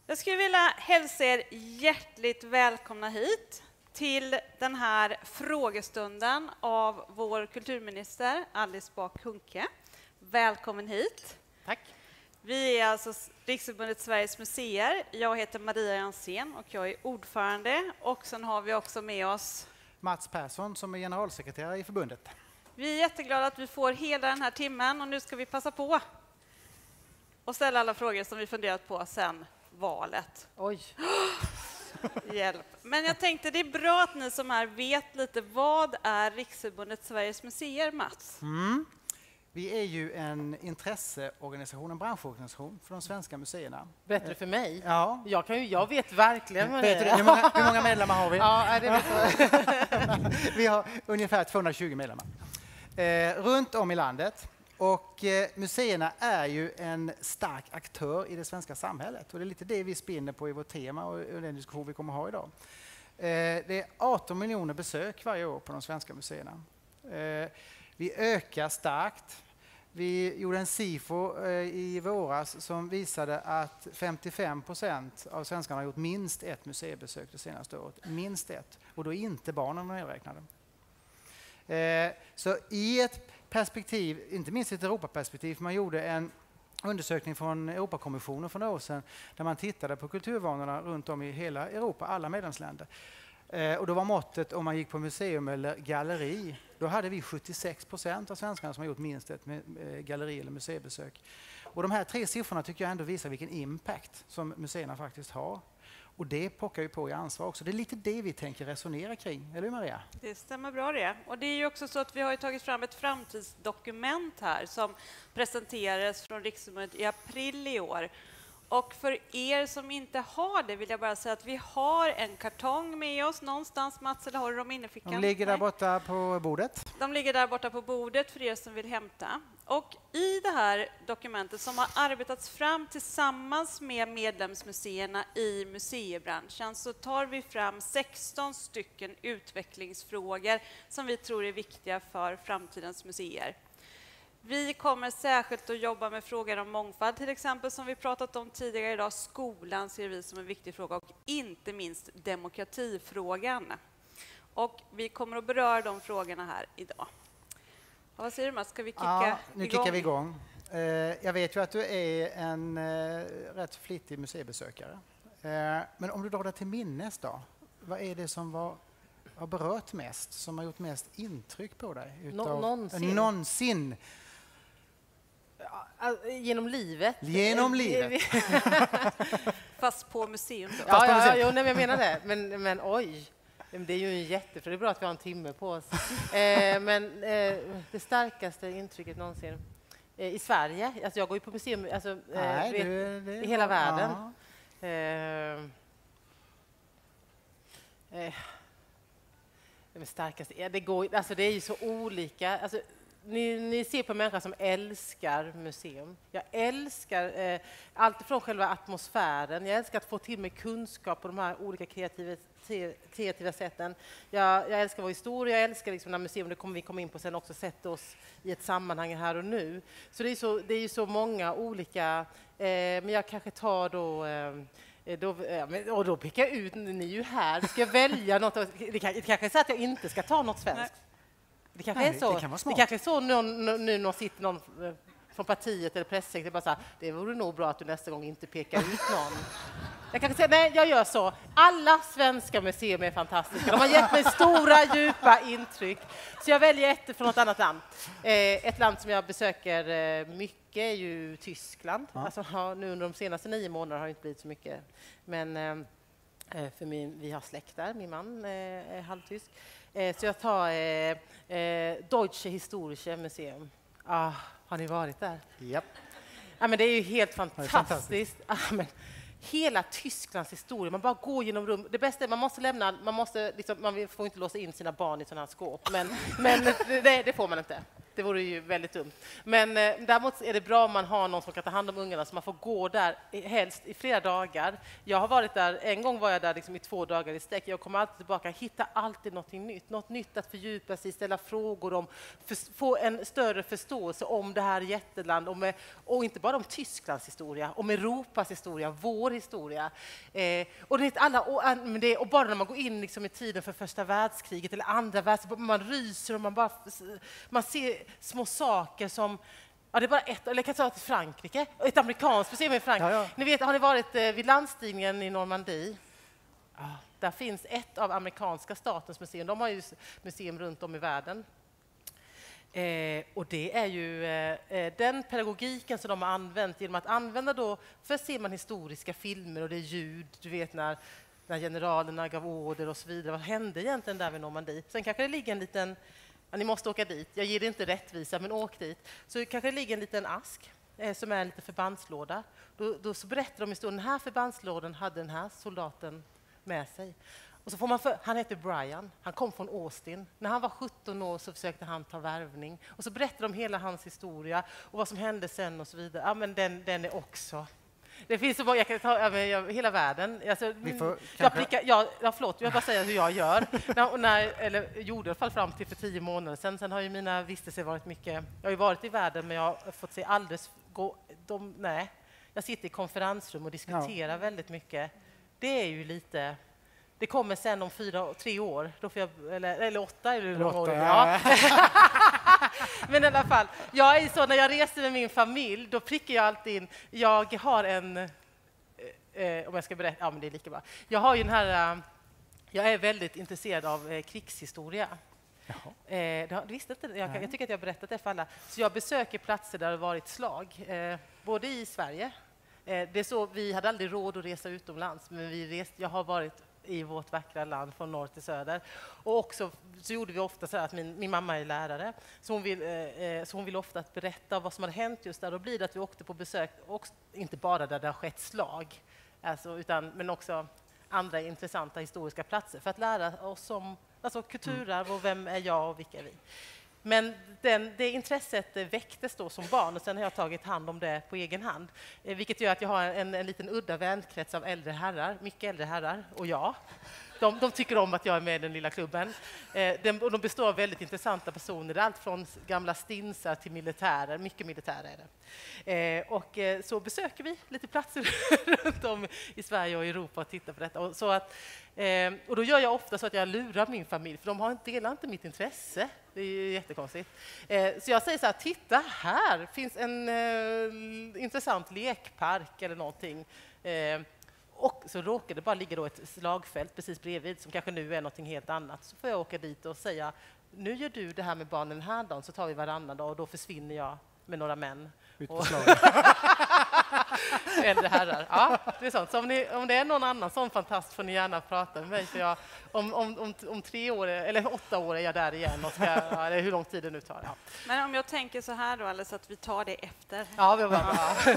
Jag skulle vilja hälsa er hjärtligt välkomna hit till den här frågestunden av vår kulturminister Alice Bah Kuhnke. Välkommen hit. Tack. Vi är alltså Riksförbundet Sveriges museer. Jag heter Maria Jansén och jag är ordförande. Och sen har vi också med oss Mats Persson som är generalsekreterare i förbundet. Vi är jätteglada att vi får hela den här timmen och nu ska vi passa på och ställa alla frågor som vi funderat på sedan valet. Oj. Hjälp. Men jag tänkte det är bra att ni som här vet lite vad är Riksförbundet Sveriges museer, Mats? Vi är ju en intresseorganisation, en branschorganisation för de svenska museerna. Berättar du för mig? Ja. Jag vet verkligen vad det Vet du, är. hur många medlemmar har vi? Ja, det vet Vi har ungefär 220 medlemmar runt om i landet. Och museerna är ju en stark aktör i det svenska samhället. Och det är lite det vi spinner på i vårt tema och den diskussion vi kommer att ha idag. Det är 18 miljoner besök varje år på de svenska museerna. Vi ökar starkt. Vi gjorde en SIFO i våras som visade att 55% av svenskarna har gjort minst ett museibesök det senaste året. Minst ett. Och då är inte barnen medräknade. Så i ett perspektiv, inte minst ett Europaperspektiv, man gjorde en undersökning från Europakommissionen för några år sedan där man tittade på kulturvanorna runt om i hela Europa, alla medlemsländer. Och då var måttet om man gick på museum eller galleri, då hade vi 76% av svenskarna som har gjort minst ett galleri eller museibesök. Och de här tre siffrorna tycker jag ändå visar vilken impact som museerna faktiskt har. Och det pockar ju på i ansvar också. Det är lite det vi tänker resonera kring, eller hur Maria? Det stämmer bra det. Och det är ju också så att vi har tagit fram ett framtidsdokument här som presenterades från Riksförbundet i april i år. Och för er som inte har det vill jag bara säga att vi har en kartong med oss någonstans. Mats, eller har du dem inne i fickan? De ligger där borta på bordet. De ligger där borta på bordet för er som vill hämta. Och i det här dokumentet som har arbetats fram tillsammans med medlemsmuseerna i museibranschen så tar vi fram 16 stycken utvecklingsfrågor som vi tror är viktiga för framtidens museer. Vi kommer särskilt att jobba med frågan om mångfald till exempel som vi pratat om tidigare idag. Skolan ser vi som en viktig fråga och inte minst demokratifrågan. Och vi kommer att beröra de frågorna här idag. Och vad säger du Mats, ska vi kicka igång? Nu kickar vi igång. Jag vet ju att du är en rätt flitig museibesökare. Men om du drar det till minnes då, vad är det som har berört mest, som har gjort mest intryck på dig? Någonsin. Genom livet. Genom livet. Fast på museum då. Nej, jag menar det. Men oj. Det är ju för det är bra att vi har en timme på oss. Men det starkaste intrycket någonsin i Sverige. Alltså jag går ju på museum i hela världen. Det starkaste, det är ju så olika. Alltså, ni ser på människor som älskar museum. Jag älskar allt från själva atmosfären. Jag älskar att få till mig kunskap på de här olika kreativa sätten. Jag älskar vår historia. Jag älskar liksom när museum, det kommer vi komma in på sen också, sätta oss i ett sammanhang här och nu. Så det är ju så många olika. Men jag kanske tar då pekar jag ut, ni är ju här. Ska jag välja något? Det kanske är så att jag inte ska ta något svenskt. Det kanske är så. Det kanske är så någon sitter från partiet eller presssektorn bara så här, det vore nog bra att du nästa gång inte pekar ut någon. Jag kan säga, nej, jag gör så. Alla svenska museer är fantastiska. De har gett mig stora, djupa intryck. Så jag väljer ett från något annat land. Ett land som jag besöker mycket är ju Tyskland. Ja. Alltså, nu under de senaste 9 månaderna har det inte blivit så mycket. Men vi har släkt där. Min man är halvtysk. Så jag tar Deutsche Historische Museum. Har ni varit där? Japp. Ja, men det är ju helt fantastiskt. Hela Tysklands historia, man bara går genom rum. Det bästa är man får inte låsa in sina barn i sådana här skåp, men det får man inte. Det vore ju väldigt dumt. Men däremot är det bra om man har någon som kan ta hand om ungarna så man får gå där helst i flera dagar. Jag har varit där, en gång var jag där liksom i 2 dagar i sträck. Jag kommer alltid tillbaka, hitta alltid något nytt att fördjupa sig, ställa frågor om, få en större förståelse om det här jätteland och inte bara om Tysklands historia, om Europas historia, vår historia. Och det är och bara när man går in liksom i tiden för första världskriget eller andra världskriget, man ryser och man ser små saker som, ja, det är bara ett, eller kan jag ta till Frankrike, ett amerikanskt museum i Frankrike. Ja. Ni vet, har ni varit vid landstigningen i Normandie? Ja, där finns ett av amerikanska statens museum. De har ju museum runt om i världen. Och det är ju den pedagogiken som de har använt genom att använda då, för ser man historiska filmer och det är ljud, du vet när generalerna gav order och så vidare. Vad hände egentligen där vid Normandie? Sen kanske det ligger en liten, ja, ni måste åka dit, jag ger det inte rättvisa, men åk dit. Så kanske det ligger en liten ask som är en liten förbandslåda. Då så berättar de historien, den här förbandslådan hade den här soldaten med sig. Och så får man han heter Brian, han kom från Austin. När han var 17 år så försökte han ta värvning. Och så berättar de hela hans historia och vad som hände sen och så vidare. Ja, men den är också... Det finns så många, jag kan ta hela världen. Alltså, förlåt, jag vill bara säga hur jag gör. Eller gjorde i alla fall fram till för 10 månader sedan. Sen har ju mina vistelser varit mycket... Jag har ju varit i världen, men jag har fått se alldeles... Jag sitter i konferensrum och diskuterar väldigt mycket. Det är ju lite... Det kommer sen om 3 år. Då får jag, eller 8 eller hur många år. Ja. Men i alla fall, jag är så när jag reser med min familj, då prickar jag alltid in. Jag har en, om jag ska berätta, ja men det är lika bra. Jag har ju den här, jag är väldigt intresserad av krigshistoria. Du visste inte, jag tycker att jag har berättat det för alla. Så jag besöker platser där det har varit slag, både i Sverige. Det är så, vi hade aldrig råd att resa utomlands, men jag har varit i vårt vackra land från norr till söder. Och också så gjorde vi ofta så att min mamma är lärare, så hon vill ofta att berätta vad som hade hänt just där. Då blir det att vi åkte på besök, och inte bara där det har skett slag, alltså, men också andra intressanta historiska platser för att lära oss om kulturarv och vem är jag och vilka är vi. Men det intresset väcktes då som barn och sen har jag tagit hand om det på egen hand. Vilket gör att jag har en liten udda vänkrets av äldre herrar, mycket äldre herrar, och jag. De tycker om att jag är med i den lilla klubben. De består av väldigt intressanta personer, allt från gamla stinsar till militärer, mycket militärer är det. Och så besöker vi lite platser runt om i Sverige och Europa och tittar på detta. Och då gör jag ofta så att jag lurar min familj, för de delar inte mitt intresse. Det är ju jättekonstigt. Så jag säger så här, titta här finns en intressant lekpark eller någonting. Och så råkar det bara ligga då ett slagfält precis bredvid som kanske nu är någonting helt annat. Så får jag åka dit och säga, nu gör du det här med barnen den här dagen, så tar vi varannan dag och då försvinner jag med några män. Äldre herrar. Ja, det är sånt. Så om det är någon annan sån fantast får ni gärna prata med mig. För om 3 år eller 8 år är jag där igen. Och eller hur lång tid det nu tar. Ja. Men om jag tänker så här då, Alice, att vi tar det efter. Ja, vi bara.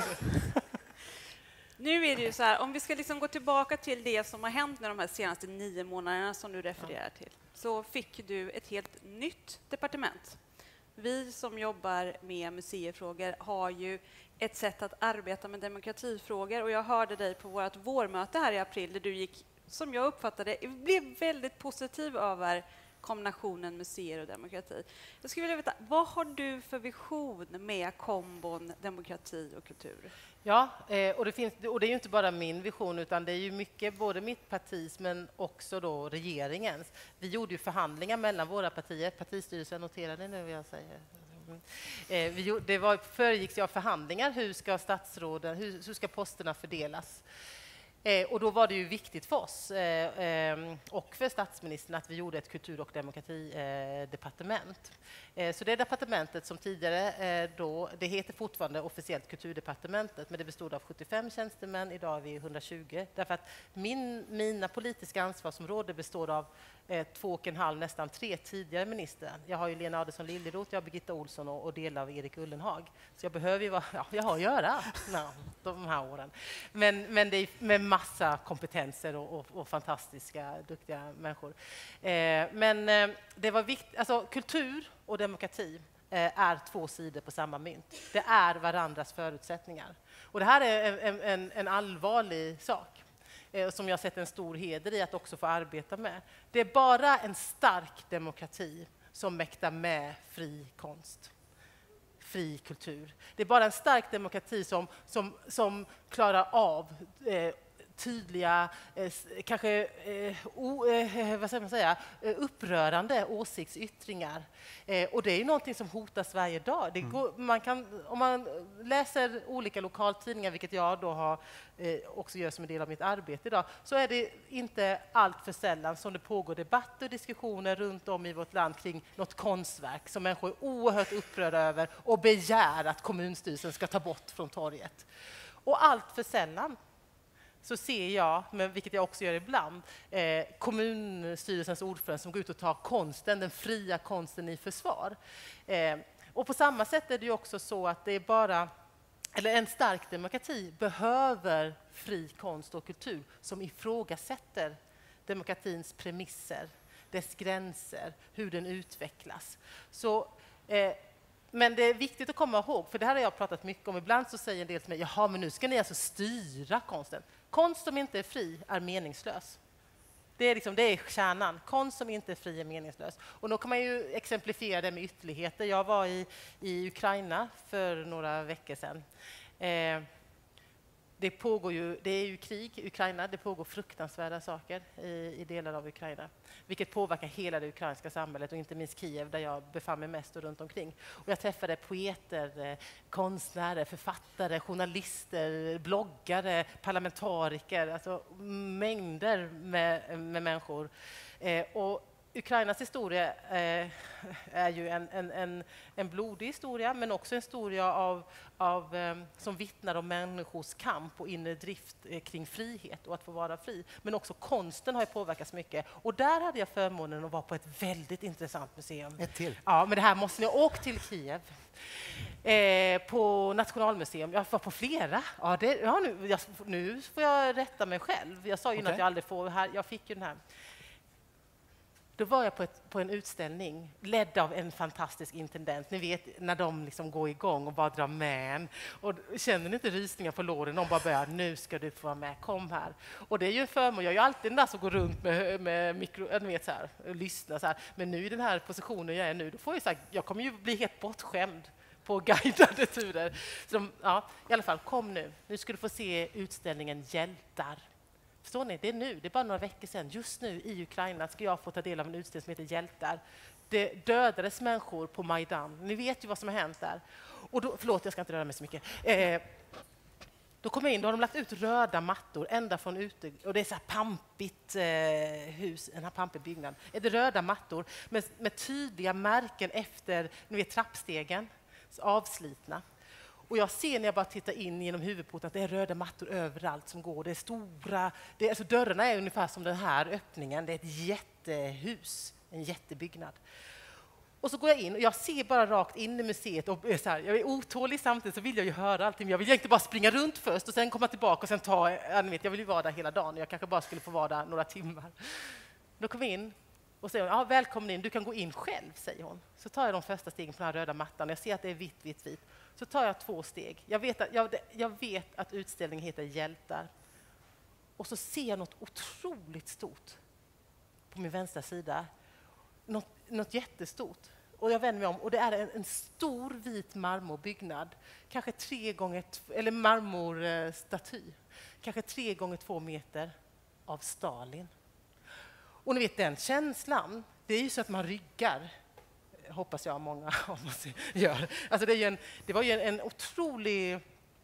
Nu är det ju så här, om vi ska liksom gå tillbaka till det som har hänt med de här senaste 9 månaderna som du refererar till, så fick du ett helt nytt departement. Vi som jobbar med museifrågor har ju ett sätt att arbeta med demokratifrågor, och jag hörde dig på vårt vårmöte här i april där du gick, som jag uppfattade, blev väldigt positiv över kombinationen museer och demokrati. Jag skulle vilja veta, vad har du för vision med kombon demokrati och kultur? Ja, och det är ju inte bara min vision, utan det är ju mycket både mitt partis men också då regeringens. Vi gjorde ju förhandlingar mellan våra partier, partistyrelsen noterade nu vad jag säger. Det föregicks av förhandlingar, hur ska statsråden, hur ska posterna fördelas? Och då var det ju viktigt för oss och för statsministern att vi gjorde ett kultur- och demokratidepartement. Så det departementet som tidigare det heter fortfarande officiellt kulturdepartementet, men det bestod av 75 tjänstemän, idag är vi 120. Därför att mina politiska ansvarsområden består av 2,5, nästan 3 tidigare ministrar. Jag har ju Lena Adelsohn Liljeroth, jag har Birgitta Olsson och delar av Erik Ullenhag. Så jag behöver ju jag har att göra de här åren. Men det är med massa kompetenser och fantastiska, duktiga människor. Men det var viktigt, alltså kultur och demokrati, är två sidor på samma mynt. Det är varandras förutsättningar. Och det här är en allvarlig sak som jag sett en stor heder i att också få arbeta med. Det är bara en stark demokrati som mäktar med fri konst, fri kultur. Det är bara en stark demokrati som klarar av tydliga, kanske vad ska man säga, upprörande åsiktsyttringar. Och det är ju någonting som hotar Sverige idag. Det går, om man läser olika lokaltidningar, vilket jag då har, också gör som en del av mitt arbete idag, så är det inte allt för sällan som det pågår debatter och diskussioner runt om i vårt land kring något konstverk som människor är oerhört upprörda över och begär att kommunstyrelsen ska ta bort från torget. Och allt för sällan så ser jag, men vilket jag också gör ibland, kommunstyrelsens ordförande som går ut och tar konsten, den fria konsten i försvar. Och på samma sätt är det ju också så att det är bara, eller en stark demokrati behöver fri konst och kultur som ifrågasätter demokratins premisser, dess gränser, hur den utvecklas. Så, men det är viktigt att komma ihåg, för det här har jag pratat mycket om. Ibland så säger en del till mig, jaha, men nu ska ni alltså styra konsten. Konst som inte är fri är meningslös. Det är kärnan. Konst som inte är fri är meningslös. Och då kan man ju exemplifiera det med ytterligheter. Jag var i Ukraina för några veckor sedan. Det är ju krig i Ukraina. Det pågår fruktansvärda saker i delar av Ukraina, vilket påverkar hela det ukrainska samhället och inte minst Kiev där jag befann mig mest och runt omkring. Och jag träffade poeter, konstnärer, författare, journalister, bloggare, parlamentariker, alltså mängder med människor. Och Ukrainas historia är ju en blodig historia, men också en historia som vittnar om människors kamp och inre drift kring frihet och att få vara fri. Men också konsten har ju påverkats mycket. Och där hade jag förmånen att vara på ett väldigt intressant museum. Ett till. Ja, men det här måste ni åka till Kiev. På Nationalmuseum. Jag var på flera. Nu får jag rätta mig själv. Jag sa ju att jag aldrig får här. Jag fick ju den här. Då var jag på en utställning ledd av en fantastisk intendent. Ni vet när de liksom går igång och bara drar med en. Och känner ni inte rysningar på låren? De bara börjar, nu ska du få vara med, kom här. Och det är ju en förmån. Jag är ju alltid den där som går runt med mikro, ni vet, så här, och lyssnar så här. Men nu i den här positionen jag är nu, då får jag så här, jag kommer ju bli helt bortskämd på guidade turer. Så ja, i alla fall, kom nu. Nu ska du få se utställningen Hjältar. Förstår ni? Det är nu, det är bara några veckor sedan. Just nu i Ukraina ska jag få ta del av en utställning som heter Hjältar. Det dödades människor på Majdan. Ni vet ju vad som har hänt där. Och då, förlåt, jag ska inte röra mig så mycket. Då kommer jag in, då har de lagt ut röda mattor ända från ute. Och det är så här pampigt hus, en här pampig byggnad. Är det röda mattor med tydliga märken efter, ni vet, trappstegen, avslitna. Och jag ser när jag bara tittar in genom huvudporten att det är röda mattor överallt som går. Det är stora, alltså dörrarna är ungefär som den här öppningen. Det är ett jättehus, en jättebyggnad. Och så går jag in och jag ser bara rakt in i museet och så här, jag är otålig samtidigt så vill jag ju höra allting. Jag vill inte bara springa runt först och sen komma tillbaka och sen jag vill ju vara där hela dagen. Jag kanske bara skulle få vara där några timmar. Då kommer jag in och säger ja, välkommen in, du kan gå in själv, säger hon. Så tar jag de första stegen på den här röda mattan. Jag ser att det är vitt. Så tar jag 2 steg. Jag vet att utställningen heter Hjältar. Och så ser jag något otroligt stort på min vänstra sida. Något jättestort. Och jag vänder mig om och det är en stor vit marmorbyggnad. Kanske 3 gånger, eller marmorstaty. Kanske 3 gånger 2 meter av Stalin. Och ni vet den känslan, det är ju så att man ryggar. Hoppas jag många av oss gör. Alltså det var ju en otrolig...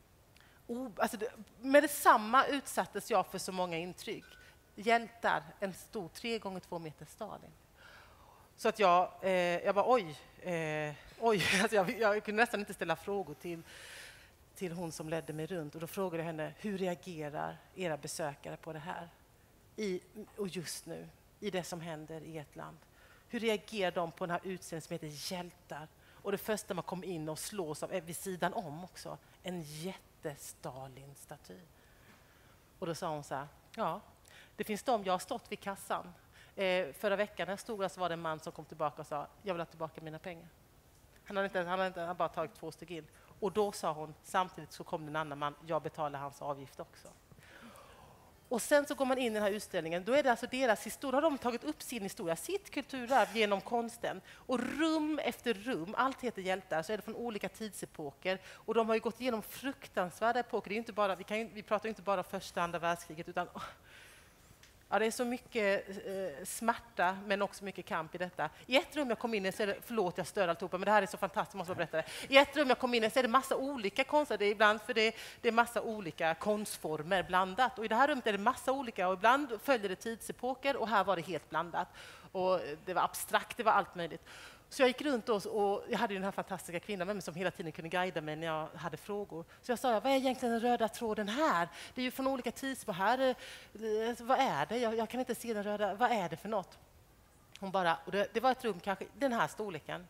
med detsamma utsattes jag för så många intryck. Hjältar, en stor 3 gånger 2 meter Stalin. Så att jag bara oj. Alltså jag kunde nästan inte ställa frågor till hon som ledde mig runt. Och då frågade jag henne, hur reagerar era besökare på det här? Och just nu, i det som händer i ett land. Hur reagerar de på den här utställningen som heter Hjältar? Och det första man kom in och slås av vid sidan om också. En jätte-Stalin-staty. Och då sa hon så här, ja, det finns de, jag har stått vid kassan. Förra veckan när jag stod där så var det en man som kom tillbaka och sa, jag vill ha tillbaka mina pengar. Han har bara tagit 2 steg in. Och då sa hon, samtidigt så kom det en annan man, jag betalar hans avgift också. Och sen så går man in i den här utställningen, då är det alltså deras historia, de har tagit upp sin historia, sitt kulturarv genom konsten. Och rum efter rum, allt heter hjältar, så är det från olika tidsepoker. Och de har ju gått igenom fruktansvärda epoker, det är ju inte bara, vi pratar ju inte bara om första och andra världskriget, utan ja, det är så mycket smärta, men också mycket kamp i detta. I ett rum jag kom in i så är det, förlåt jag stör alltihopa, men det här är så fantastiskt, måste jag berätta det. I ett rum jag kom in i så är det massa olika konster, det är ibland för det är massa olika konstformer blandat. Och i det här rummet är det massa olika, och ibland följer det tidsepoker, och här var det helt blandat. Och det var abstrakt, det var allt möjligt. Så jag gick runt och jag hade ju den här fantastiska kvinnan med mig som hela tiden kunde guida mig när jag hade frågor. Så jag sa, vad är egentligen den röda tråden här? Det är ju från olika tidsepoker här. Vad är det? Jag kan inte se den röda. Vad är det för något? Hon bara, och det var ett rum kanske den här storleken.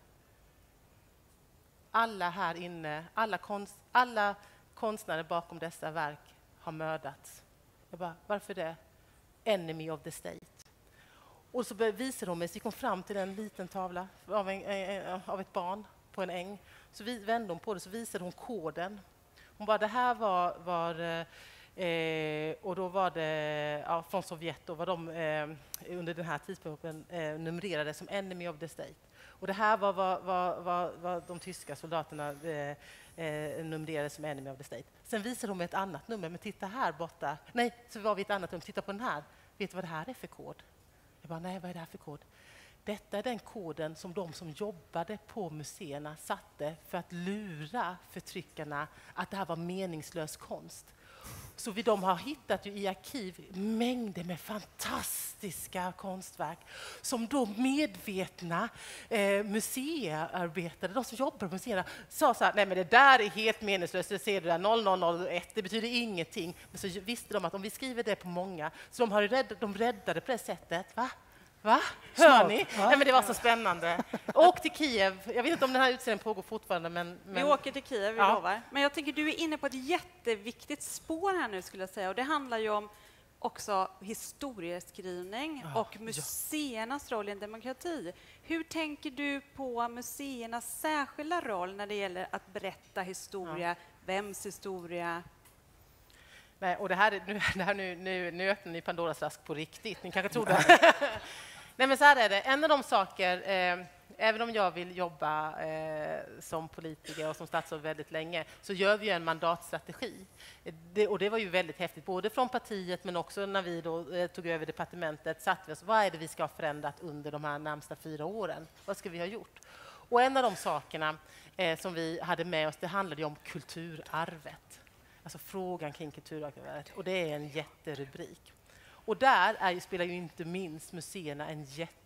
Alla här inne, alla konstnärer bakom dessa verk har mördats. Jag bara, varför det? Enemy of the state. Och så visade hon mig, så gick hon fram till en liten tavla av ett barn på en äng. Så vände hon på det, så visade hon koden. Hon bara, det här var och då var det från Sovjet, och var de under den här tidpunkten numrerade som enemy of the state. Och det här var vad de tyska soldaterna numrerade som enemy of the state. Sen visade hon mig ett annat nummer, men titta här borta. Nej, så var vi ett annat rum, titta på den här. Vet du vad det här är för kod? Jag bara, nej, vad är det här för kod? Detta är den koden som de som jobbade på museerna satte för att lura förtryckarna att det här var meningslös konst. Så de har hittat ju i arkiv mängder med fantastiska konstverk som då medvetna museiarbetare, de som jobbar på museerna, sa så här, nej men det där är helt meningslöst, det ser du där 0001, det betyder ingenting. Men så visste de att om vi skriver det på många, så de räddade på det sättet, Va? Hör ni? Ja. Nej, men det var så spännande. Åk till Kiev. Jag vet inte om den här utställningen pågår fortfarande. Men... Vi åker till Kiev, vi lovar. Men jag tänker, du är inne på ett jätteviktigt spår här nu, skulle jag säga. Och det handlar ju om också historieskrivning och museernas roll i en demokrati. Hur tänker du på museernas särskilda roll när det gäller att berätta historia? Vems historia? Nej, och nu öppnar ni Pandoras ask på riktigt. Ni kanske tror det. Nej, men så här är det. En av de saker, även om jag vill jobba som politiker och som statsråd väldigt länge, så gör vi en mandatstrategi. Och det var ju väldigt häftigt, både från partiet men också när vi då tog över departementet, satte vi oss, vad är det vi ska ha förändrat under de här närmsta 4 åren? Vad ska vi ha gjort? Och en av de sakerna som vi hade med oss, det handlade ju om kulturarvet. Alltså frågan kring kulturarvet, och det är en jätterubrik. Och där spelar ju inte minst museerna en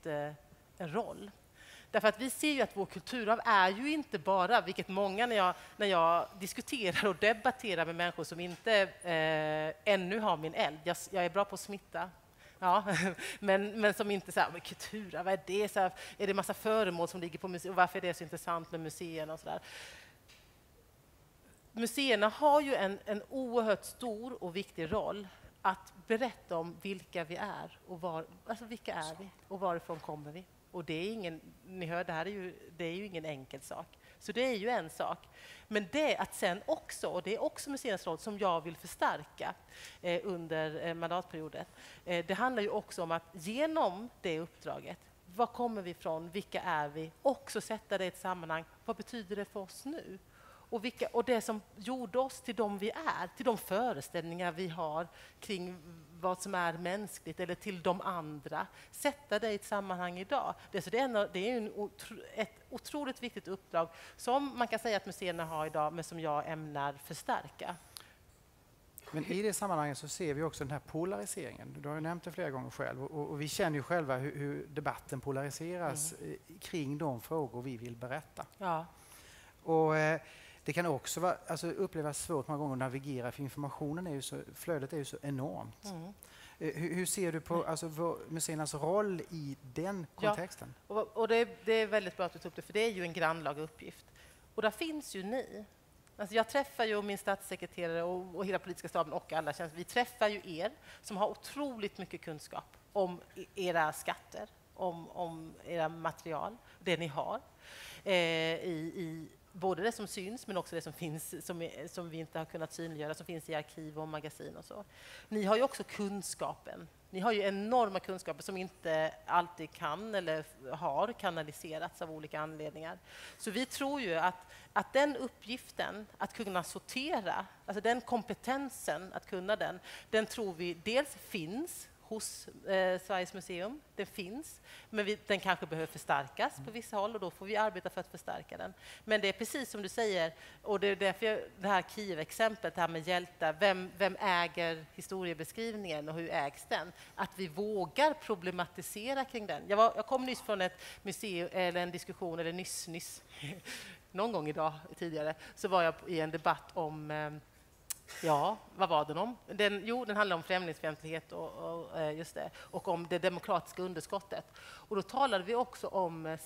roll. Därför att vi ser ju att vår kulturarv är ju inte bara, vilket många när jag diskuterar och debatterar med människor som inte ännu har min eld. Jag är bra på att smitta. Ja, men som inte så här, men kulturarv, vad är det? Så här, är det massa föremål som ligger på museer? Och varför är det så intressant med museerna och så där? Museerna har ju en oerhört stor och viktig roll att berätta om vilka vi är och vilka är vi och varifrån kommer vi. Och det är ingen, ni hör, det är ju ingen enkel sak. Så det är ju en sak. Men det att sen också, och det är också museernas roll som jag vill förstärka under mandatperioden. Det handlar ju också om att genom det uppdraget, var kommer vi ifrån, vilka är vi, också sätta det i ett sammanhang, vad betyder det för oss nu? Och det som gjorde oss till de vi är, till de föreställningar vi har kring vad som är mänskligt eller till de andra, sätta det i ett sammanhang idag. Det är ett otroligt viktigt uppdrag som man kan säga att museerna har idag, men som jag ämnar förstärka. Men i det sammanhanget så ser vi också den här polariseringen. Du har ju nämnt det flera gånger själv, och vi känner ju själva hur debatten polariseras kring de frågor vi vill berätta. Ja. Och det kan också upplevas svårt många gånger att navigera, för informationen flödet är ju så enormt. Hur ser du på museernas roll i den kontexten? Ja, och det är väldigt bra att du tog upp det, för det är ju en grannlaga uppgift. Och där finns ju ni. Alltså jag träffar ju min statssekreterare och hela politiska staben och alla tjänster. Vi träffar ju er som har otroligt mycket kunskap om era skatter, om era material, det ni har. i både det som syns men också det som finns som vi inte har kunnat synliggöra, som finns i arkiv och magasin och så. Ni har ju också kunskapen. Ni har ju enorma kunskaper som inte alltid kan eller har kanaliserats av olika anledningar. Så vi tror ju att den uppgiften, att kunna sortera, alltså den kompetensen att kunna den tror vi dels finns hos Sveriges museum. Den finns, men den kanske behöver förstärkas på vissa håll och då får vi arbeta för att förstärka den. Men det är precis som du säger, och det är därför det här Kiev-exemplet, det här med hjältar, vem äger historiebeskrivningen och hur ägs den? Att vi vågar problematisera kring den. Jag kom nyss från ett museum, eller en diskussion, eller nyss någon gång idag tidigare, så var jag i en debatt om vad var den om? Den handlar om främlingsfientlighet och om det demokratiska underskottet. Och då talade vi också om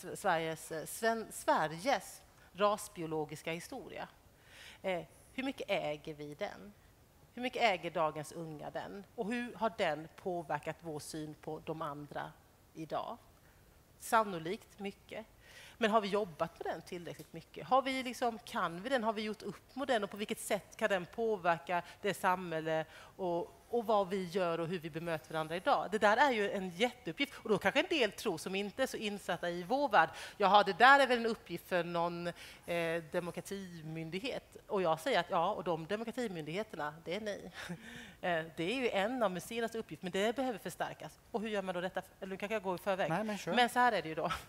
Sveriges rasbiologiska historia. Hur mycket äger vi den? Hur mycket äger dagens unga den? Och hur har den påverkat vår syn på de andra idag? Sannolikt mycket. Men har vi jobbat med den tillräckligt mycket? Kan vi den? Har vi gjort upp med den? Och på vilket sätt kan den påverka det samhälle och vad vi gör och hur vi bemöter varandra idag? Det där är ju en jätteuppgift. Och då kanske en del tror som inte är så insatta i vår värld. Jaha, det där är väl en uppgift för någon demokratimyndighet. Och jag säger att och de demokratimyndigheterna, det är ni. Det är ju en av museernas uppgift, men det behöver förstärkas. Och hur gör man då detta? Eller nu kanske jag går i förväg. Nej, men så här är det ju då.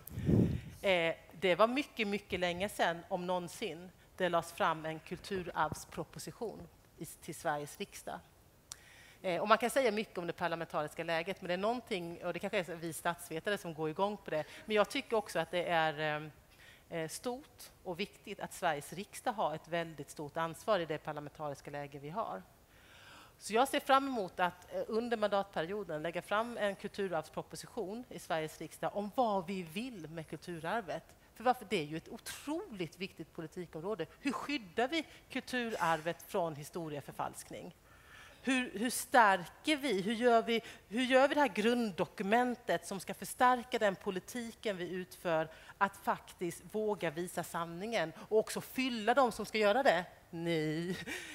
Det var mycket, mycket länge sedan, om någonsin, det lades fram en kulturarvsproposition till Sveriges riksdag. Och man kan säga mycket om det parlamentariska läget, men det är någonting, och det kanske är vi statsvetare som går igång på det, men jag tycker också att det är stort och viktigt att Sveriges riksdag har ett väldigt stort ansvar i det parlamentariska läge vi har. Så jag ser fram emot att under mandatperioden lägga fram en kulturarvsproposition i Sveriges riksdag om vad vi vill med kulturarvet. För det är ju ett otroligt viktigt politikområde. Hur skyddar vi kulturarvet från historieförfalskning? Hur stärker vi? Hur gör vi det här grunddokumentet som ska förstärka den politiken vi utför, att faktiskt våga visa sanningen och också fylla de som ska göra det? Ni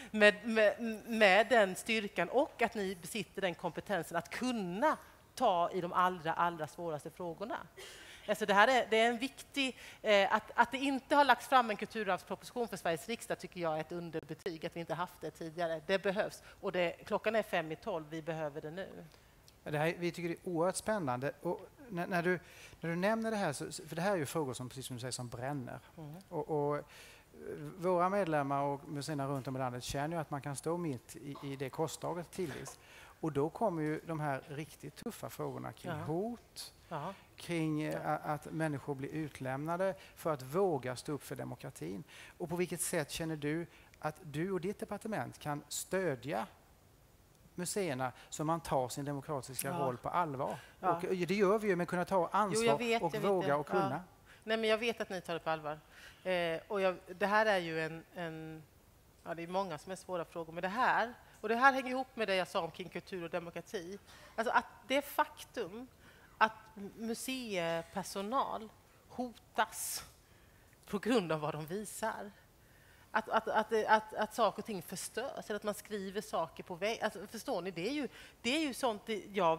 med den styrkan och att ni besitter den kompetensen att kunna ta i de allra svåraste frågorna. Alltså det är en viktig... Att det inte har lagts fram en kulturarvsproposition för Sveriges riksdag tycker jag är ett underbetyg, att vi inte haft det tidigare. Det behövs. Och klockan är 11:55, vi behöver det nu. Vi tycker det är oerhört spännande. Och när du nämner det här, för det här är ju frågor som, precis som du säger, som bränner. Och våra medlemmar och museerna runt om i landet känner ju att man kan stå mitt i det korsdraget tidvis. Och då kommer ju de här riktigt tuffa frågorna kring hot, kring att människor blir utlämnade för att våga stå upp för demokratin. Och på vilket sätt känner du att du och ditt departement kan stödja museerna så man tar sin demokratiska roll på allvar? Och det gör vi ju med att kunna ta ansvar och våga och kunna. Nej, men jag vet att ni tar det på allvar. Det här är ju det är många som är svåra frågor med det här. Och det här hänger ihop med det jag sa om kring kultur och demokrati. Alltså att det faktum att museipersonal hotas på grund av vad de visar. Att saker och ting förstörs, eller att man skriver saker på väg. Alltså, förstår ni? Det är ju sånt jag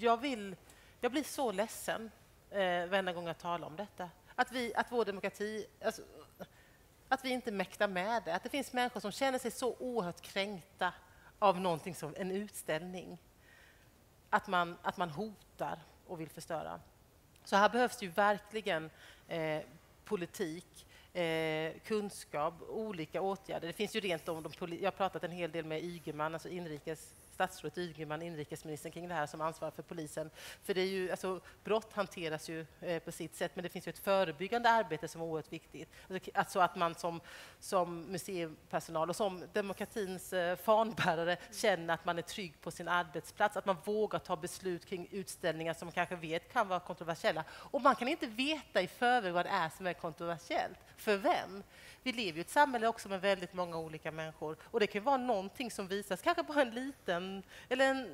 blir så ledsen varje gång jag talar om detta. Att vår demokrati, alltså, att vi inte mäktar med det. Att det finns människor som känner sig så oerhört kränkta av någonting som en utställning. Att man hotar och vill förstöra. Så här behövs det ju verkligen politik, kunskap, olika åtgärder. Det finns ju rent om jag har pratat en hel del med Ygeman, alltså statsrådet Ygeman, inrikesministern, kring det här som ansvarar för polisen. För det är ju, alltså, brott hanteras ju på sitt sätt, men det finns ju ett förebyggande arbete som är oerhört viktigt. Alltså att man som museipersonal och som demokratins fanbärare känner att man är trygg på sin arbetsplats, att man vågar ta beslut kring utställningar som man kanske vet kan vara kontroversiella. Och man kan inte veta i förväg vad det är som är kontroversiellt. För vem? Vi lever i ett samhälle också med väldigt många olika människor. Och det kan vara någonting som visas, kanske bara en liten bön eller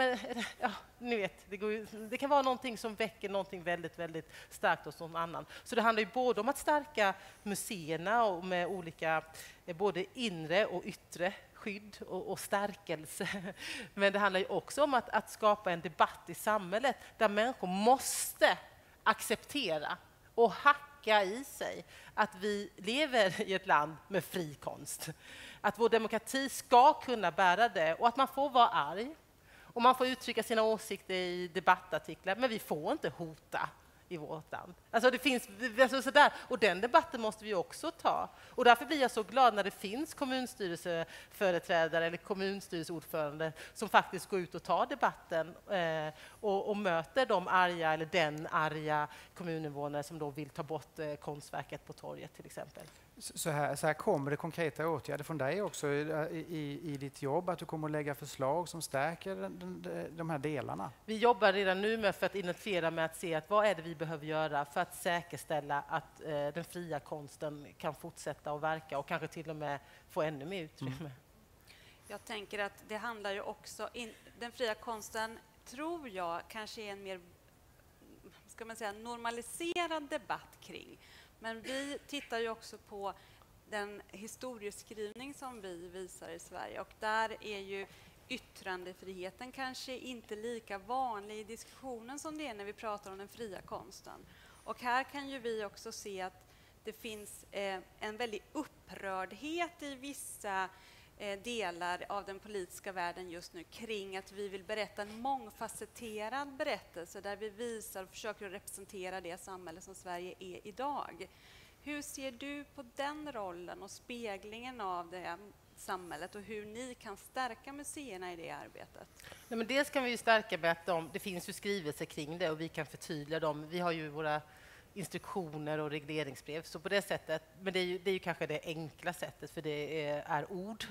ni vet, det kan vara någonting som väcker någonting väldigt, väldigt starkt hos någon annan. Så det handlar ju både om att stärka museerna och med olika, både inre och yttre skydd och stärkelse. Men det handlar ju också om att skapa en debatt i samhället där människor måste acceptera och hacka i sig att vi lever i ett land med fri konst. Att vår demokrati ska kunna bära det och att man får vara arg och man får uttrycka sina åsikter i debattartiklar, men vi får inte hota i vårt land. Alltså det finns sådär, och den debatten måste vi också ta. Och därför blir jag så glad när det finns kommunstyrelseföreträdare eller kommunstyrelseordförande som faktiskt går ut och tar debatten och möter de arga eller den arga kommuninvånare som då vill ta bort konstverket på torget till exempel. Så här kommer det konkreta åtgärder från dig också i ditt jobb, att du kommer att lägga förslag som stärker de här delarna? Vi jobbar redan nu med för att identifiera med att se att vad är det vi behöver göra för att säkerställa att den fria konsten kan fortsätta att verka och kanske till och med få ännu mer utrymme. Jag tänker att det handlar ju också, den fria konsten tror jag kanske är en mer, ska man säga, normaliserad debatt kring. Men vi tittar ju också på den historieskrivning som vi visar i Sverige, och där är ju yttrandefriheten kanske inte lika vanlig i diskussionen som det är när vi pratar om den fria konsten. Och här kan ju vi också se att det finns en väldig upprördhet i vissa delar av den politiska världen just nu kring att vi vill berätta en mångfacetterad berättelse där vi visar och försöker representera det samhälle som Sverige är idag. Hur ser du på den rollen och speglingen av det samhället och hur ni kan stärka museerna i det arbetet? Nej, men dels kan vi ju stärka med att det finns ju skrivelser kring det och vi kan förtydliga dem. Vi har ju våra instruktioner och regleringsbrev, så på det sättet, men det är ju kanske det enkla sättet för det är ord.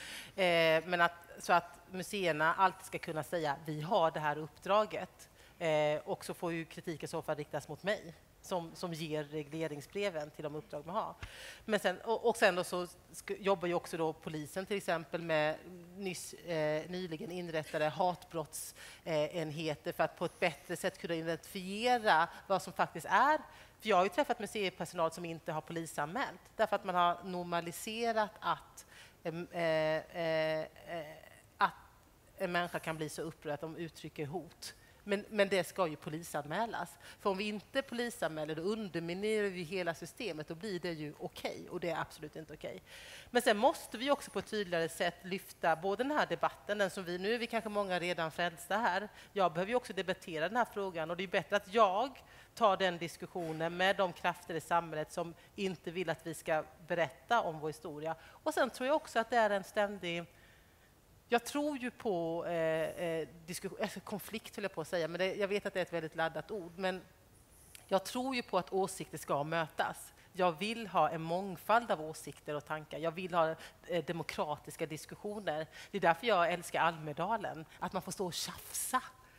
Men så att museerna alltid ska kunna säga vi har det här uppdraget, och så får ju kritiken så fall riktas mot mig som ger regleringsbreven till de uppdrag man har. Men sen, och sen då så jobbar ju också då polisen till exempel med nyligen inrättade hatbrottsenheter för att på ett bättre sätt kunna identifiera vad som faktiskt är. För jag har ju träffat museipersonal som inte har polisanmält därför att man har normaliserat att en människa kan bli så upprörd att de uttrycker hot. Men det ska ju polisanmälas. För om vi inte polisanmäler, då underminerar vi hela systemet och blir det ju okej. Och det är absolut inte okej. Men sen måste vi också på ett tydligare sätt lyfta både den här debatten, den som nu är vi kanske många redan frälsta här. Jag behöver ju också debattera den här frågan och det är bättre att jag tar den diskussionen med de krafter i samhället som inte vill att vi ska berätta om vår historia. Och sen tror jag också att det är en ständig... Jag tror ju på konflikt, höll jag på att säga, men jag vet att det är ett väldigt laddat ord. Men jag tror ju på att åsikter ska mötas. Jag vill ha en mångfald av åsikter och tankar. Jag vill ha demokratiska diskussioner. Det är därför jag älskar Almedalen, att man får stå och tjafsa.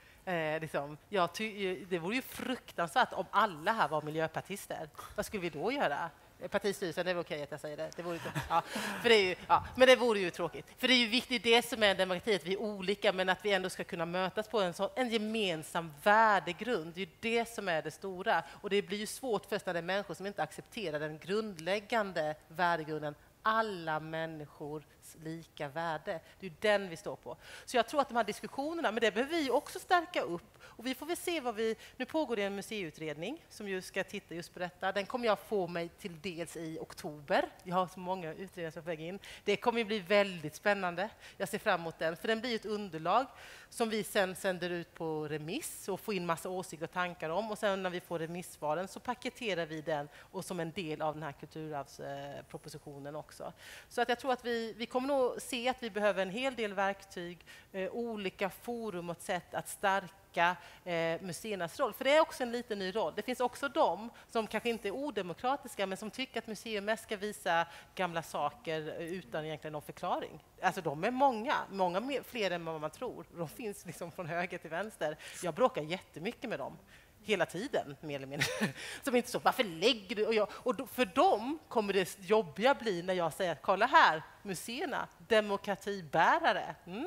Det vore ju fruktansvärt om alla här var miljöpartister. Vad skulle vi då göra? Partistyrelsen, det är okej att jag säger det. Det vore men det vore ju tråkigt. För det är ju viktigt, det som är demokrati, att vi är olika men att vi ändå ska kunna mötas på en gemensam värdegrund. Det är ju det som är det stora. Och det blir ju svårt först när det är människor som inte accepterar den grundläggande värdegrunden. Alla människors lika värde. Det är den vi står på. Så jag tror att de här diskussionerna, men det behöver vi också stärka upp. Och vi får väl se nu pågår det en museiutredning som ju ska titta just på detta. Den kommer jag få mig till dels i oktober. Jag har så många utredningar som väger in. Det kommer bli väldigt spännande. Jag ser fram emot den. För den blir ett underlag som vi sen sänder ut på remiss och får in massa åsikter och tankar om. Och sen när vi får remissvaren så paketerar vi den och som en del av den här kulturarvspropositionen också. Så att jag tror att vi kommer nog se att vi behöver en hel del verktyg, olika forum och sätt att stärka museernas roll. För det är också en liten ny roll. Det finns också de som kanske inte är odemokratiska men som tycker att museer mest ska visa gamla saker utan egentligen någon förklaring. Alltså de är många fler än vad man tror. De finns liksom från höger till vänster. Jag bråkar jättemycket med dem. Hela tiden, mer eller mindre. Som inte så, varför lägger du? Och för dem kommer det jobbiga bli när jag säger, kolla här, museerna, demokratibärare.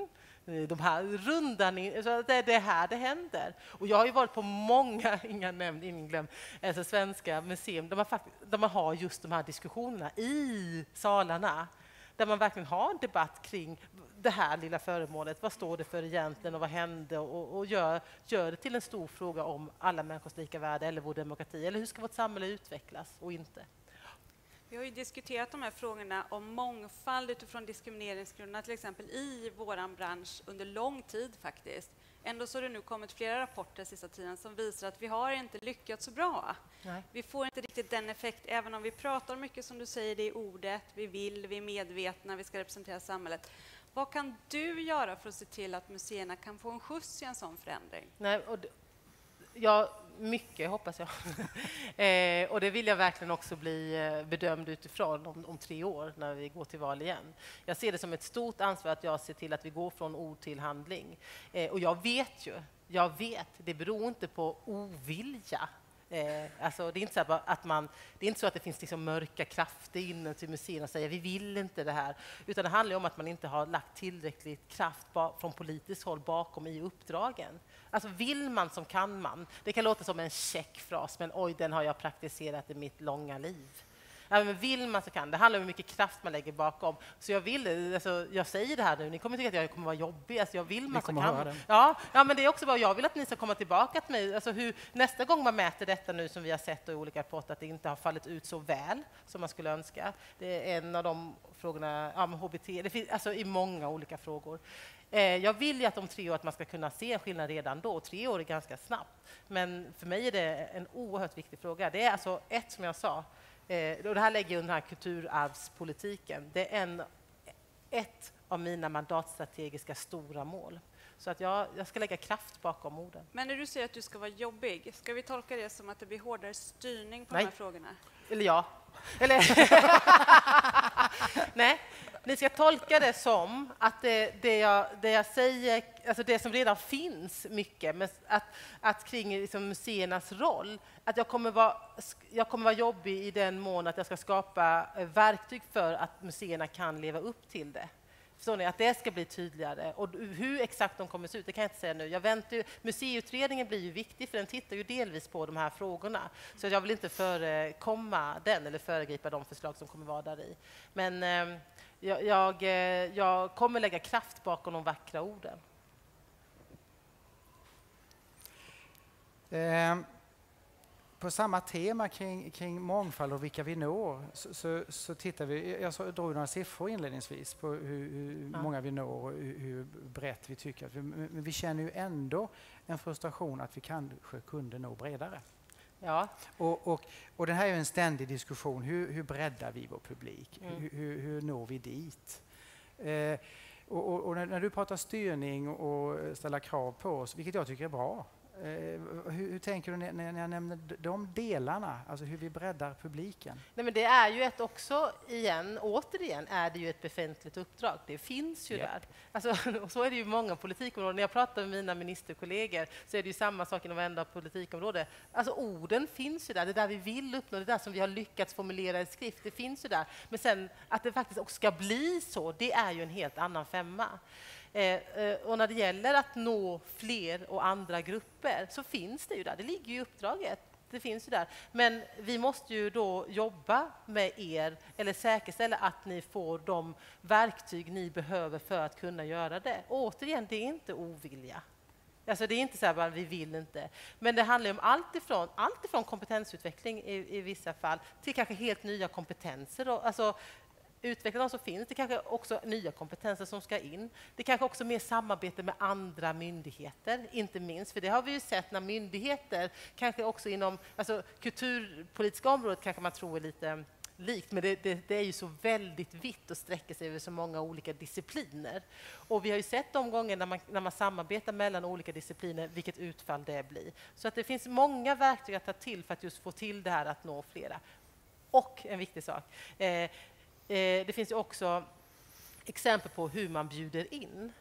de här rundan, så det är det här det händer. Och jag har ju varit på många, inga nämnd, ingen glöm, alltså svenska museum, där man har just de här diskussionerna i salarna, där man verkligen har en debatt kring det här lilla föremålet. Vad står det för egentligen och vad hände? Och gör det till en stor fråga om alla människors lika värde eller vår demokrati. Eller hur ska vårt samhälle utvecklas och inte? Vi har ju diskuterat de här frågorna om mångfald utifrån diskrimineringsgrunderna till exempel i våran bransch under lång tid faktiskt. Ändå så har det nu kommit flera rapporter sista tiden som visar att vi har inte lyckats så bra. Nej. Vi får inte riktigt den effekt, även om vi pratar mycket som du säger, det är ordet, vi är medvetna, vi ska representera samhället. Vad kan du göra för att se till att museerna kan få en skjuts i en sån förändring? Nej, mycket hoppas jag. Och det vill jag verkligen också bli bedömd utifrån om 3 år när vi går till val igen. Jag ser det som ett stort ansvar att jag ser till att vi går från ord till handling. Och jag vet, det beror inte på ovilja. Alltså det är inte så det är inte så att det finns liksom mörka krafter inne till museerna och säger vi vill inte det här, utan det handlar om att man inte har lagt tillräckligt kraft från politiskt håll bakom i uppdragen. Alltså vill man som kan man. Det kan låta som en check fras, men oj, den har jag praktiserat i mitt långa liv. Ja, men vill man så kan. Det handlar om hur mycket kraft man lägger bakom. Så jag säger det här nu, ni kommer tycka att jag kommer vara jobbig. Alltså jag vill man så kan. Ja, men det är också vad jag vill att ni ska komma tillbaka till mig. Alltså nästa gång man mäter detta nu som vi har sett i olika rapporter att det inte har fallit ut så väl som man skulle önska. Det är en av de frågorna, med HBT, det finns alltså i många olika frågor. Jag vill ju att om 3 år att man ska kunna se en skillnad redan då. 3 år är ganska snabbt. Men för mig är det en oerhört viktig fråga. Det är alltså som jag sa, och det här lägger ju den här kulturarvspolitiken. Det är ett av mina mandatstrategiska stora mål. Så att jag ska lägga kraft bakom orden. Men när du säger att du ska vara jobbig, ska vi tolka det som att det blir hårdare styrning på Nej. de här frågorna? Eller ja. Nej. Ni ska tolka det som att det jag säger, alltså det som redan finns mycket, men att kring liksom museernas roll, att jag kommer vara jobbig i den mån att jag ska skapa verktyg för att museerna kan leva upp till det. Förstår ni? Att det ska bli tydligare. Och hur exakt de kommer se ut, det kan jag inte säga nu. Jag väntar museiutredningen blir ju viktig, för den tittar ju delvis på de här frågorna. Så jag vill inte förekomma den eller föregripa de förslag som kommer vara där i. Men jag kommer lägga kraft bakom de vackra orden. På samma tema kring mångfald och vilka vi når så tittar vi, jag drog några siffror inledningsvis på hur många vi når och hur brett vi tycker att men vi känner ju ändå en frustration att vi kanske kunde nå bredare. Ja. Och det här är ju en ständig diskussion. Hur breddar vi vår publik? Hur når vi dit? Och när du pratar styrning och ställa krav på oss, vilket jag tycker är bra. Hur tänker du när jag nämner de delarna, alltså hur vi breddar publiken? Nej, men det är ju återigen är det ju ett befintligt uppdrag. Det finns ju där. Alltså, och så är det ju många politikområden. När jag pratar med mina ministerkollegor så är det ju samma sak inom varenda politikområde. Alltså orden finns ju där, det är där vi vill uppnå, det är där som vi har lyckats formulera i skrift, det finns ju där. Men sen att det faktiskt också ska bli så, det är ju en helt annan femma. Och när det gäller att nå fler och andra grupper så finns det ju där, det ligger ju i uppdraget, det finns ju där. Men vi måste ju då jobba med er eller säkerställa att ni får de verktyg ni behöver för att kunna göra det. Och återigen, det är inte ovilja. Alltså det är inte så här bara vi vill inte. Men det handlar om allt ifrån kompetensutveckling i vissa fall till kanske helt nya kompetenser. Alltså utveckla de som finns. Det kanske också nya kompetenser som ska in. Det kanske också mer samarbete med andra myndigheter, inte minst. För det har vi ju sett när myndigheter, kanske också inom kulturpolitiska området kanske man tror är lite likt, men det är ju så väldigt vitt och sträcker sig över så många olika discipliner. Och vi har ju sett de gånger när man samarbetar mellan olika discipliner, vilket utfall det blir. Så att det finns många verktyg att ta till för att just få till det här att nå flera. Och en viktig sak, det finns ju också exempel på hur man bjuder in.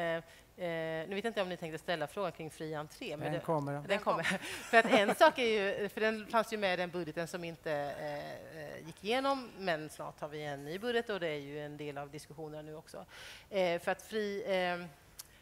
Nu vet jag inte om ni tänkte ställa frågan kring fri entré. Men den kommer. För att en sak är ju, för den fanns ju med i den budgeten som inte gick igenom, men snart har vi en ny budget och det är ju en del av diskussionerna nu också. För att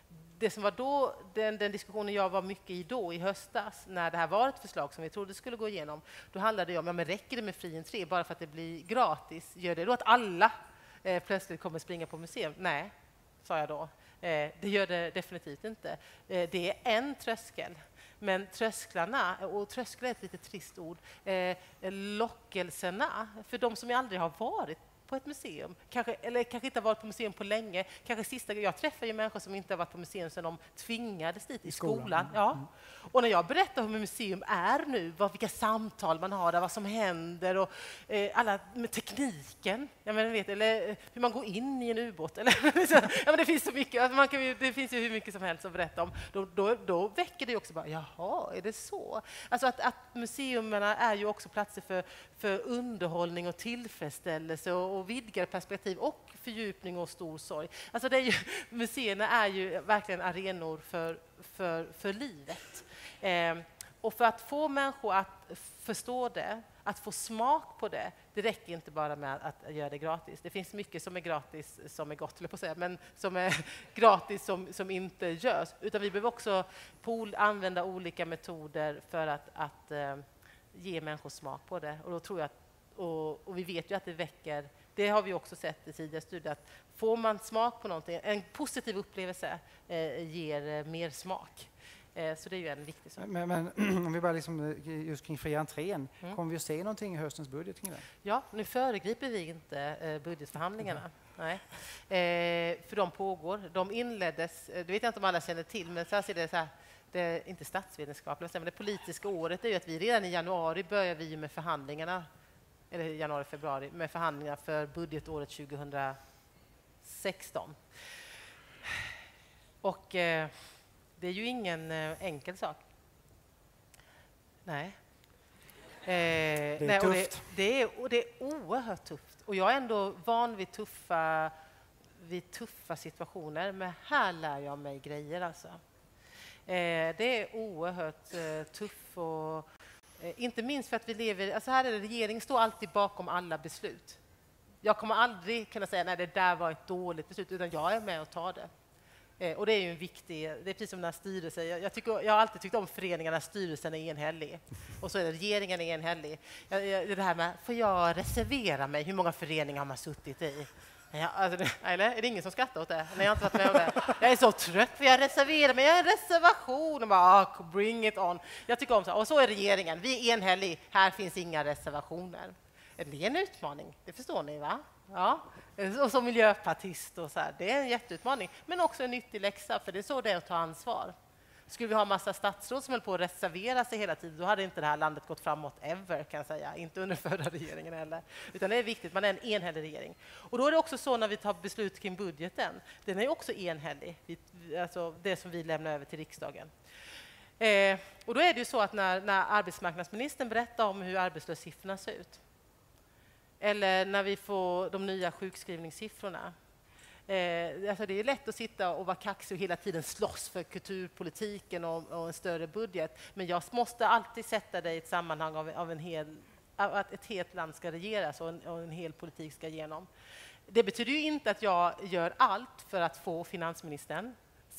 det som var då, den diskussionen jag var mycket i då i höstas, när det här var ett förslag som vi trodde skulle gå igenom, då handlade det om, men räcker det med fri entré bara för att det blir gratis? Gör det då att alla plötsligt kommer springa på museum? Nej, sa jag då. Det gör det definitivt inte. Det är en tröskel. Men trösklarna, och trösklar är ett lite trist ord, lockelserna för de som aldrig har varit på ett museum, kanske inte har varit på museum på länge, kanske sista gången. Jag träffar ju människor som inte har varit på museum sedan de tvingades dit i skolan. Ja. Och när jag berättar hur museum är nu, vilka samtal man har där, vad som händer och alla med tekniken, eller hur man går in i en ubåt eller men det finns så mycket, alltså det finns ju hur mycket som helst att berätta om. Då väcker det också bara, jaha, är det så? Alltså att museerna är ju också platser för underhållning och tillfredsställelse och vidgade perspektiv och fördjupning och stor sorg. Alltså museerna är ju verkligen arenor för livet. Och för att få människor att förstå det, att få smak på det, det räcker inte bara med att göra det gratis. Det finns mycket som är gratis som är gott, på att säga, men som är gratis som inte görs. Utan vi behöver också använda olika metoder för att ge människor smak på det. Och då tror jag och vi vet ju att det väcker, det har vi också sett i tidigare studier, att får man smak på någonting, en positiv upplevelse ger mer smak. Så det är ju en viktig sak. Men om vi bara just kring fria entrén, kommer vi att se någonting i höstens budget kring det? Ja, nu föregriper vi inte budgetförhandlingarna. Nej. För de pågår. De inleddes, det vet jag inte om alla känner till, men så här ser det så här. Det är inte statsvetenskapligt, men det politiska året är ju att vi redan i januari börjar vi med förhandlingarna, eller januari-februari, med förhandlingar för budgetåret 2016. Och det är ju ingen enkel sak. Nej. Det är tufft. Det är oerhört tufft. Och jag är ändå van vid tuffa situationer, men här lär jag mig grejer alltså. Det är oerhört tufft och inte minst för att vi lever, alltså här är det, regeringen står alltid bakom alla beslut. Jag kommer aldrig kunna säga nej, det där var ett dåligt beslut, utan jag är med och tar det. Och det är ju en viktig, det är precis som när styrelsen, jag har alltid tyckt om föreningarna, styrelsen är enhällig och så är det regeringen är enhällig. Det här med, får jag reservera mig, hur många föreningar har man suttit i? Ja, alltså eller är det ingen som skrattar åt det? Nej, jag har inte varit med om det. Jag är så trött för jag reserverar mig. Jag har en reservation. Och bara, bring it on. Jag tycker om så. Och så är regeringen. Vi är enhälliga. Här finns inga reservationer. Det är en utmaning. Det förstår ni, va? Ja. Och som miljöpartist och så här. Det är en jätteutmaning. Men också en nyttig läxa. För det är så det är att ta ansvar. Skulle vi ha massa statsråd som höll på att reservera sig hela tiden, då hade inte det här landet gått framåt ever, kan jag säga. Inte under förra regeringen heller. Utan det är viktigt, man är en enhällig regering. Och då är det också så när vi tar beslut kring budgeten, den är också enhällig, alltså det som vi lämnar över till riksdagen. Och då är det ju så att när arbetsmarknadsministern berättar om hur arbetslöshetssiffrorna ser ut, eller när vi får de nya sjukskrivningssiffrorna, alltså det är lätt att sitta och vara kaxig och hela tiden slåss för kulturpolitiken och en större budget. Men jag måste alltid sätta det i ett sammanhang av att ett helt land ska regeras och en hel politik ska igenom. Det betyder ju inte att jag gör allt för att få finansministern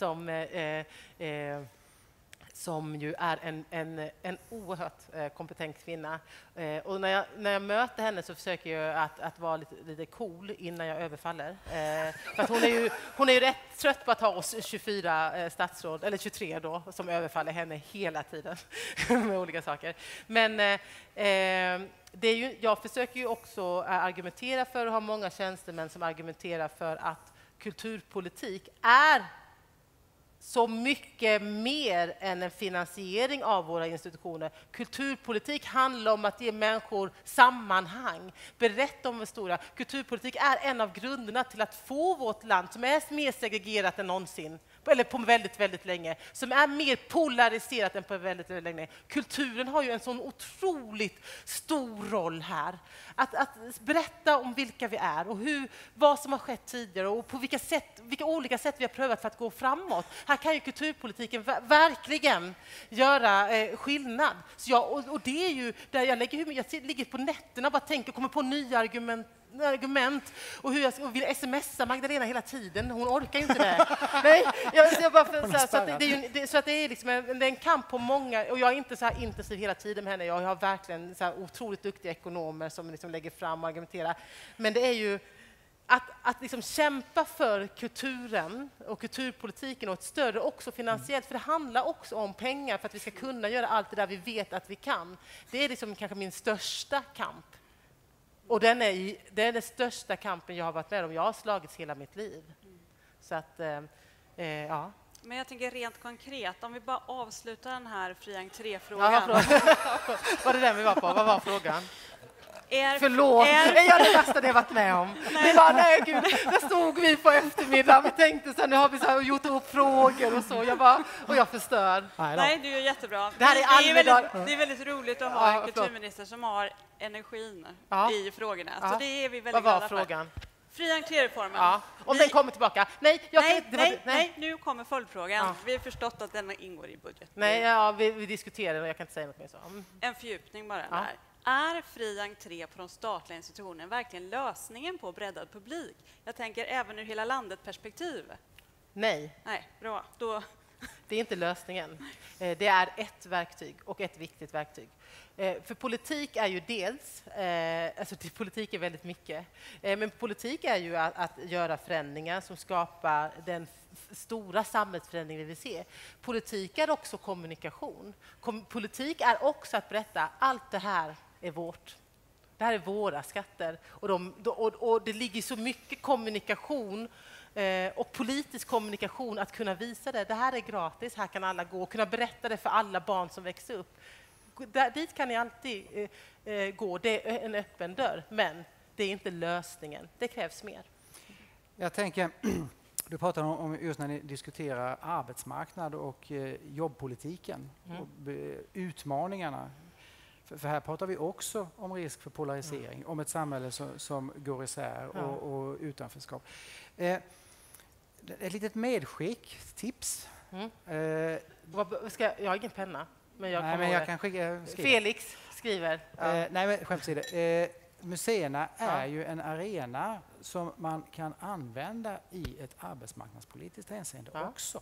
som ju är en oerhört kompetent kvinna. Och när jag möter henne så försöker jag att vara lite cool innan jag överfaller. För att hon är ju rätt trött på att ha oss 24 statsråd, eller 23 då, som överfaller henne hela tiden med olika saker. Men det är ju, jag försöker ju också argumentera för, och ha många tjänstemän som argumenterar för att kulturpolitik är så mycket mer än en finansiering av våra institutioner. Kulturpolitik handlar om att ge människor sammanhang, berätta om det stora. Kulturpolitik är en av grunderna till att få vårt land, som är mer segregerat än någonsin, eller på väldigt, väldigt länge, som är mer polariserat än på väldigt, väldigt länge. Kulturen har ju en sån otroligt stor roll här. Att berätta om vilka vi är och vad som har skett tidigare och på vilka olika sätt vi har prövat för att gå framåt. Här kan ju kulturpolitiken verkligen göra skillnad. Så och det är ju där jag ligger på nätterna och bara tänker, kommer på nya argument. Och hur jag vill smsa Magdalena hela tiden. Hon orkar ju inte det. Nej, jag bara så att det är liksom det är en kamp på många, och jag är inte så här intensiv hela tiden med henne. Jag har verkligen så här otroligt duktiga ekonomer som liksom lägger fram och argumenterar. Men det är ju att liksom kämpa för kulturen och kulturpolitiken och ett stöd också finansiellt, för det handlar också om pengar för att vi ska kunna göra allt det där vi vet att vi kan. Det är liksom kanske min största kamp. Och det är den största kampen jag har varit med om. Jag har slagits hela mitt liv. Så att, ja. Men jag tänker rent konkret, om vi bara avslutar den här fri entré-frågan. Ja, var det den vi var på? Vad var frågan? Förlåt, jag är det värsta det jag varit med om. Det var, nej gud, där stod vi på eftermiddagen. Vi tänkte så här, nu har vi så här gjort upp frågor och så. Och jag förstör. Nej, det är jättebra. Det är väldigt roligt att ha en kulturminister som har energin i frågorna. Ja. Så det är vi väldigt glada för. Vad var frågan? Fri entré-reformen. Ja. Om den kommer tillbaka. Nej, nu kommer följdfrågan. Ja. Vi har förstått att den ingår i budget. Nej, vi diskuterar och jag kan inte säga något mer så. En fördjupning bara där. Är fri entré på de statliga institutionerna verkligen lösningen på breddad publik? Jag tänker även ur hela landet-perspektiv. Nej. Nej, bra. Då... Det är inte lösningen. Det är ett verktyg och ett viktigt verktyg. För politik är ju dels, alltså politik är väldigt mycket, men politik är ju att göra förändringar som skapar den stora samhällsförändring vi vill se. Politik är också kommunikation. Politik är också att berätta allt det här är vårt. Det här är våra skatter. Och det ligger så mycket kommunikation och politisk kommunikation att kunna visa det. Det här är gratis, här kan alla gå och kunna berätta det för alla barn som växer upp. Dit kan ni alltid gå, det är en öppen dörr, men det är inte lösningen. Det krävs mer. Jag tänker, du pratar om just när ni diskuterar arbetsmarknad och jobbpolitiken och utmaningarna. För här pratar vi också om risk för polarisering, om ett samhälle som går isär och utanförskap. Ett litet medskick, tips. Jag har ingen penna. Men jag kan skriva. Felix skriver. Nej, men skämt åsido. Museerna är ju en arena som man kan använda i ett arbetsmarknadspolitiskt hänseende också.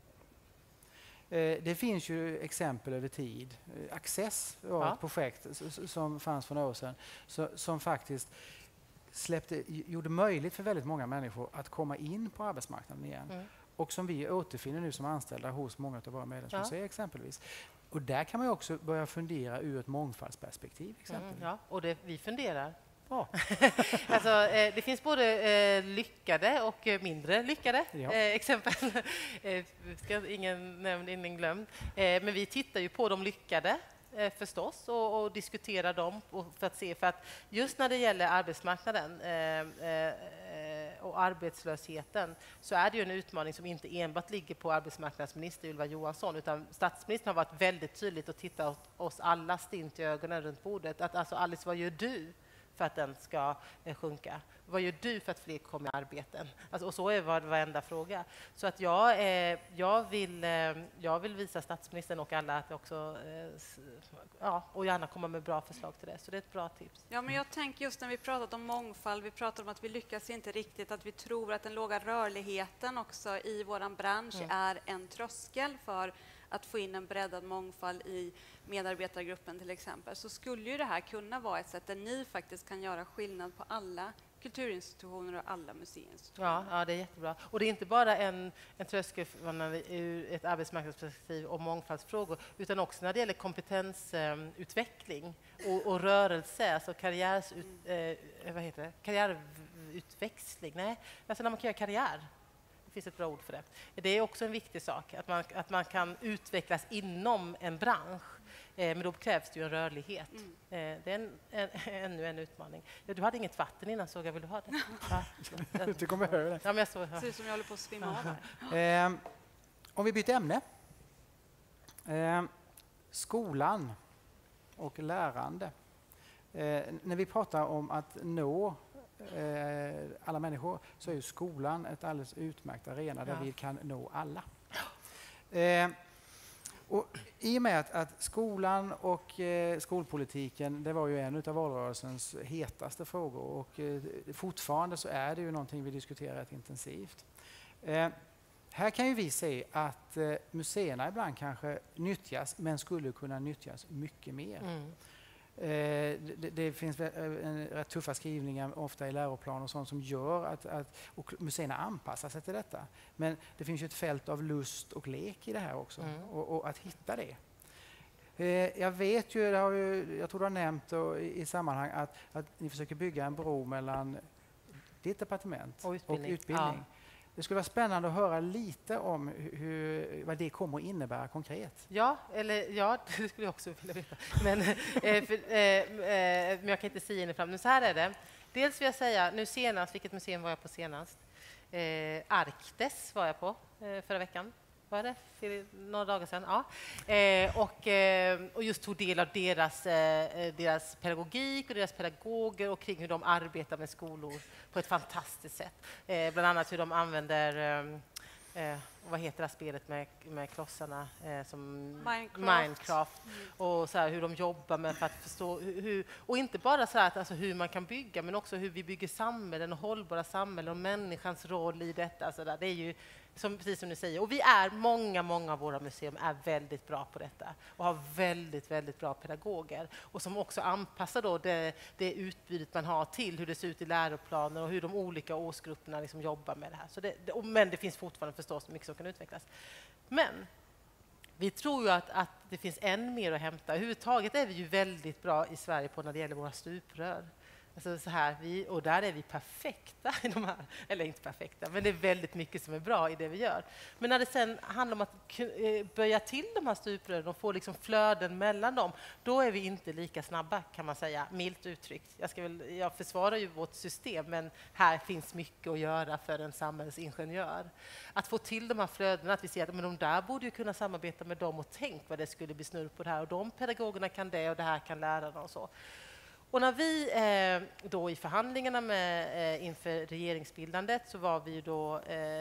Det finns ju exempel över tid. Access var ett projekt som fanns för några år sedan som faktiskt gjorde möjligt för väldigt många människor att komma in på arbetsmarknaden igen. Och som vi återfinner nu som anställda hos många av våra medlemsmuseer exempelvis. Och där kan man också börja fundera ur ett mångfaldsperspektiv exempelvis. Och vi funderar. Alltså, det finns både lyckade och mindre lyckade exempel. Ingen nämnd, ingen glömd. Men vi tittar ju på de lyckade förstås och diskuterar dem för att just när det gäller arbetsmarknaden och arbetslösheten så är det ju en utmaning som inte enbart ligger på arbetsmarknadsminister Ylva Johansson, utan statsministern har varit väldigt tydligt och tittat oss alla stint i ögonen runt bordet. Att alltså, Alice, vad gör du för att den ska sjunka? Vad gör du för att fler kommer i arbeten? Alltså, och så är varenda fråga. Så att jag vill visa statsministern och alla att också och gärna komma med bra förslag till det. Så det är ett bra tips. Ja, men jag tänker just när vi pratat om mångfald, vi pratar om att vi lyckas inte riktigt, att vi tror att den låga rörligheten också i våran bransch är en tröskel för att få in en breddad mångfald i medarbetargruppen till exempel, så skulle ju det här kunna vara ett sätt där ni faktiskt kan göra skillnad på alla kulturinstitutioner och alla museiinstitutioner. Ja, det är jättebra. Och det är inte bara en tröskel ur ett arbetsmarknadsperspektiv och mångfaldsfrågor, utan också när det gäller kompetensutveckling och rörelse, alltså karriärutväxling. Nej, alltså när man kan göra karriär. Det finns ett bra ord för det. Det är också en viktig sak, att man kan utvecklas inom en bransch. Men då krävs det ju en rörlighet. Det är ännu en utmaning. Du hade inget vatten innan, såg jag. Vill du ha det? Du kommer höra det. Ja, men jag såg det. Ser ut som jag håller på att svimma av här. Om vi byter ämne. Skolan och lärande. När vi pratar om att nå alla människor så är ju skolan ett alldeles utmärkt arena där vi kan nå alla. Och i och med att skolan och skolpolitiken, det var ju en av valrörelsens hetaste frågor och fortfarande så är det ju någonting vi diskuterar rätt intensivt. Här kan ju vi se att museerna ibland kanske nyttjas men skulle kunna nyttjas mycket mer. Det finns rätt tuffa skrivningar ofta i läroplaner och sånt som gör att och museerna anpassar sig till detta. Men det finns ju ett fält av lust och lek i det här också och att hitta det. Jag vet ju, jag tror du har nämnt i sammanhang att ni försöker bygga en bro mellan ditt departement och utbildning. Ja. Det skulle vara spännande att höra lite om vad det kommer att innebära konkret. Ja, det skulle jag också vilja veta. Men jag kan inte säga inifrån. Men så här är det. Dels vill jag säga, nu senast, vilket museum var jag på senast? Arktes var jag på förra veckan. Var det? För några dagar sedan. Ja. Och just tog del av deras pedagogik och deras pedagoger och kring hur de arbetar med skolor på ett fantastiskt sätt. Bland annat hur de använder vad heter det spelet med klossarna som Minecraft och så här, hur de jobbar med för att förstå hur, och inte bara så här, alltså hur man kan bygga men också hur vi bygger samhällen och hållbara samhällen och människans roll i detta. Så där. Det är ju precis som ni säger. Och vi är många av våra museum är väldigt bra på detta och har väldigt bra pedagoger och som också anpassar då det utbudet man har till hur det ser ut i läroplaner och hur de olika årsgrupperna liksom jobbar med det här. Så men det finns fortfarande förstås mycket som kan utvecklas. Men vi tror ju att det finns än mer att hämta. Överhuvudtaget är vi ju väldigt bra i Sverige på när det gäller våra stuprör. Alltså så här, och där är vi perfekta i de här, eller inte perfekta, men det är väldigt mycket som är bra i det vi gör. Men när det sen handlar om att böja till de här stuprören och få liksom flöden mellan dem, då är vi inte lika snabba kan man säga, milt uttryckt. Jag försvarar ju vårt system, men här finns mycket att göra för en samhällsingenjör. Att få till de här flödena, att vi ser att men de där borde ju kunna samarbeta med dem och tänk vad det skulle bli snurr på det här och de pedagogerna kan det och det här kan lärarna och så. Och när vi då i förhandlingarna inför regeringsbildandet så var vi då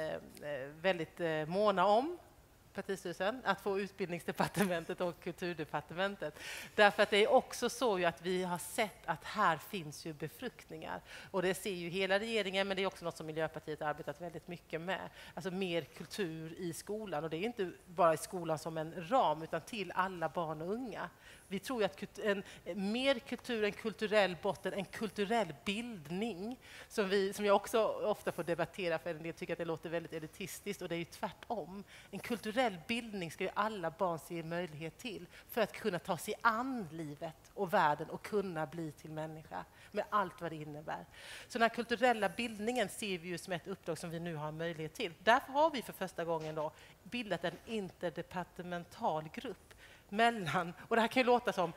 väldigt måna om partistyrelsen att få utbildningsdepartementet och kulturdepartementet. Därför att det är också så ju att vi har sett att här finns ju befruktningar. Och det ser ju hela regeringen, men det är också något som Miljöpartiet har arbetat väldigt mycket med. Alltså mer kultur i skolan. Och det är inte bara i skolan som en ram utan till alla barn och unga. Vi tror ju att mer kultur, en kulturell botten, en kulturell bildning som jag också ofta får debattera för en del tycker att det låter väldigt elitistiskt och det är ju tvärtom. En kulturell bildning ska ju alla barn se möjlighet till för att kunna ta sig an livet och världen och kunna bli till människa med allt vad det innebär. Så den här kulturella bildningen ser vi ju som ett uppdrag som vi nu har möjlighet till. Därför har vi för första gången då bildat en interdepartemental grupp och det här kan ju låta som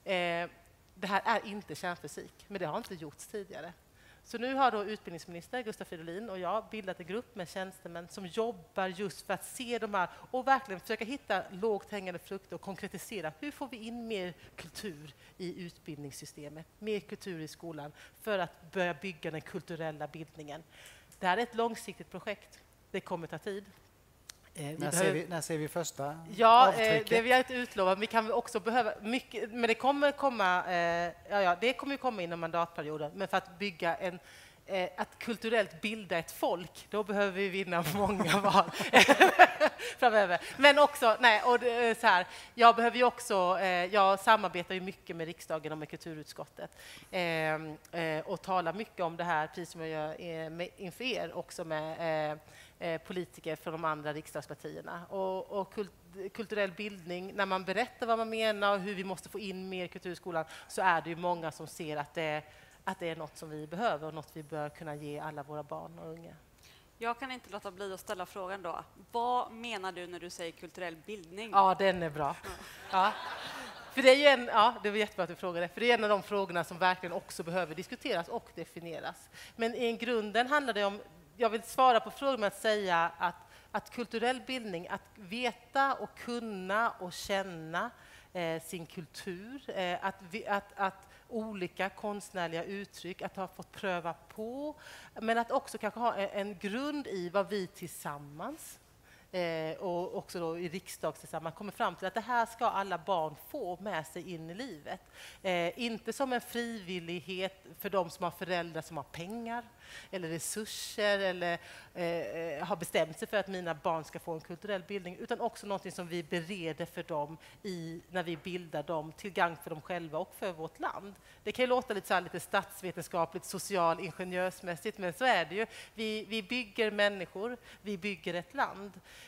det här är inte kärnfysik, men det har inte gjorts tidigare. Så nu har då utbildningsminister Gustav Fridolin och jag bildat en grupp med tjänstemän som jobbar just för att se de här och verkligen försöka hitta lågt hängande frukter och konkretisera hur får vi in mer kultur i utbildningssystemet, mer kultur i skolan för att börja bygga den kulturella bildningen. Det här är ett långsiktigt projekt. Det kommer ta tid. När ser vi första avtrycket? Det vi har inte utlovat. Vi kan också behöva mycket, men det kommer komma. Det kommer komma inom mandatperioden. Men för att bygga att kulturellt bilda ett folk, då behöver vi vinna många val framöver. Men också, så här, jag behöver ju också. Jag samarbetar ju mycket med riksdagen och med kulturutskottet och talar mycket om det här, precis som jag gör inför er också med politiker från de andra riksdagspartierna och kulturell bildning, när man berättar vad man menar och hur vi måste få in mer kultur i skolan, så är det ju många som ser att det är något som vi behöver och något vi bör kunna ge alla våra barn och unga. Jag kan inte låta bli att ställa frågan då. Vad menar du när du säger kulturell bildning? Ja, den är bra. Ja. För det är ju det var jättebra att du frågade, för det är en av de frågorna som verkligen också behöver diskuteras och definieras. Men i grunden handlar det om, jag vill svara på frågan med att säga att kulturell bildning, att veta och kunna och känna sin kultur, att olika konstnärliga uttryck, att ha fått pröva på, men att också kanske ha en grund i vad vi tillsammans och också då i riksdagssammanhang kommer fram till att det här ska alla barn få med sig in i livet. Inte som en frivillighet för de som har föräldrar som har pengar eller resurser eller har bestämt sig för att mina barn ska få en kulturell bildning, utan också någonting som vi bereder för dem när vi bildar dem till gagn för dem själva och för vårt land. Det kan ju låta lite statsvetenskapligt, social, ingenjörsmässigt, men så är det ju. Vi bygger människor, vi bygger ett land.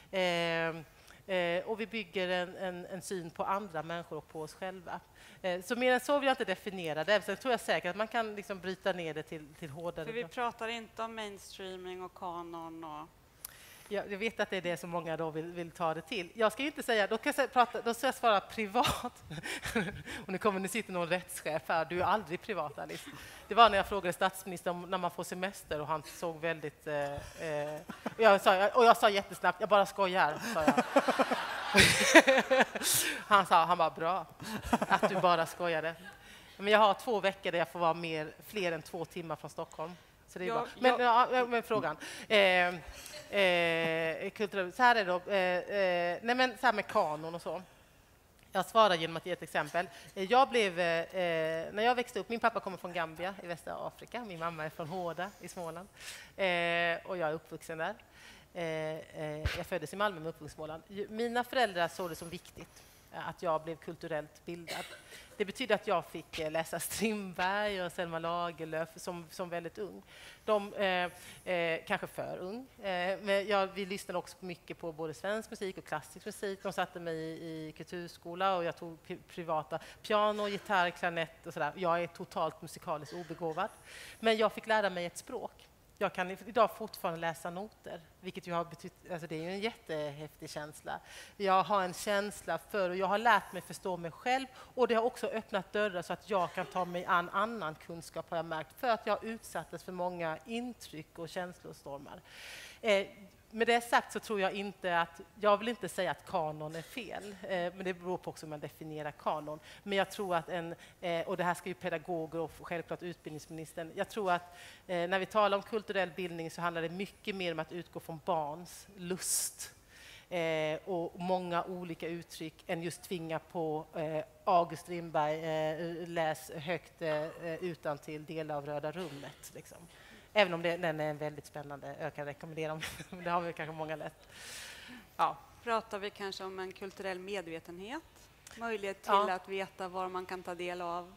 Och vi bygger en syn på andra människor och på oss själva. Så mer än så vill jag inte definiera det. Sen tror jag säkert att man kan liksom bryta ner det till hårdare. För vi pratar inte om mainstreaming och kanon och... Jag vet att det är det som många då vill ta det till. Jag ska inte säga, då ska jag svara privat. Och nu kommer det sitta någon rättschef här. Du är aldrig privat, Alice. Det var när jag frågade statsministern om när man får semester och han såg väldigt... jag sa jättesnabbt, jag bara skojar, sa jag. Han var bra att du bara skojade. Men jag har 2 veckor där jag får vara fler än 2 timmar från Stockholm. Så det är bra. Men frågan. Så här är det så här med kanon och så. Jag svarar genom att ge ett exempel. När jag växte upp, min pappa kommer från Gambia i västra Afrika. Min mamma är från Hårda i Småland. Och jag är uppvuxen där. Jag föddes i Malmö med uppvuxen i Småland. Mina föräldrar såg det som viktigt att jag blev kulturellt bildad. Det betyder att jag fick läsa Strindberg och Selma Lagerlöf som väldigt ung. De kanske för ung. Men vi lyssnade också mycket på både svensk musik och klassisk musik. De satte mig i kulturskola och jag tog privata piano, gitarr, klarnett och sådär. Jag är totalt musikaliskt obegåvad. Men jag fick lära mig ett språk. Jag kan idag fortfarande läsa noter, vilket ju har betytt, alltså det är ju en jättehäftig känsla. Jag har en känsla för, och jag har lärt mig förstå mig själv, och det har också öppnat dörrar så att jag kan ta mig an annan kunskap, har jag märkt, för att jag utsattes för många intryck och känslostormar. Med det sagt så tror jag inte att, jag vill inte säga att kanon är fel, men det beror på också hur man definierar kanon. Men jag tror att och det här ska ju pedagoger och självklart utbildningsministern, jag tror att när vi talar om kulturell bildning så handlar det mycket mer om att utgå från barns lust och många olika uttryck än just tvinga på August Strindberg läs högt utantill delar av Röda rummet liksom. Även om den är väldigt spännande, jag kan rekommendera dem. Det har vi kanske många lätt. Ja. Pratar vi kanske om en kulturell medvetenhet? Möjlighet till att veta var man kan ta del av?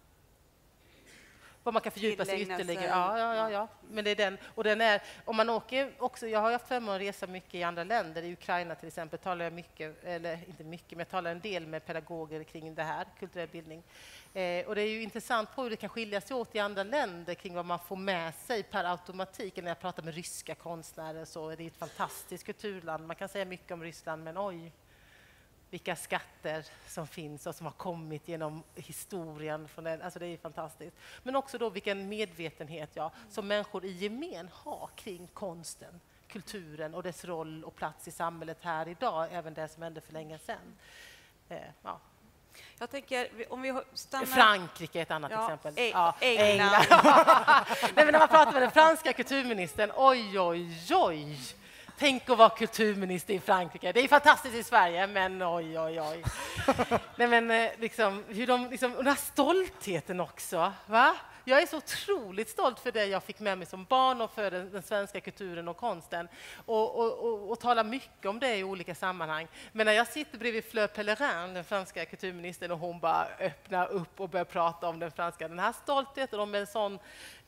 Vad man kan fördjupa sig ytterligare. Ja. Men det är den. Och den är, om man åker också, jag har haft förmånen att resa mycket i andra länder. I Ukraina till exempel talar jag mycket, eller inte mycket, men jag talar en del med pedagoger kring det här, kulturell bildning. Och det är ju intressant på hur det kan skilja sig åt i andra länder kring vad man får med sig per automatik. När jag pratar med ryska konstnärer så är det ett fantastiskt kulturland. Man kan säga mycket om Ryssland, men oj, vilka skatter som finns och som har kommit genom historien. Alltså det är fantastiskt. Men också då vilken medvetenhet som människor i gemen har kring konsten, kulturen och dess roll och plats i samhället här idag, även det som hände för länge sedan. Jag tänker, om vi stannar... Frankrike är ett annat exempel. England. Nej, men när man pratar med den franska kulturministern, oj. Tänk att vara kulturminister i Frankrike. Det är fantastiskt i Sverige, men oj. Nej, men hur de och den här stoltheten också, va? Jag är så otroligt stolt för det jag fick med mig som barn och för den svenska kulturen och konsten. Och talar mycket om det i olika sammanhang. Men när jag sitter bredvid Fleur Pellerin, den franska kulturministern, och hon bara öppnar upp och börjar prata om den här stoltheten och med en sån...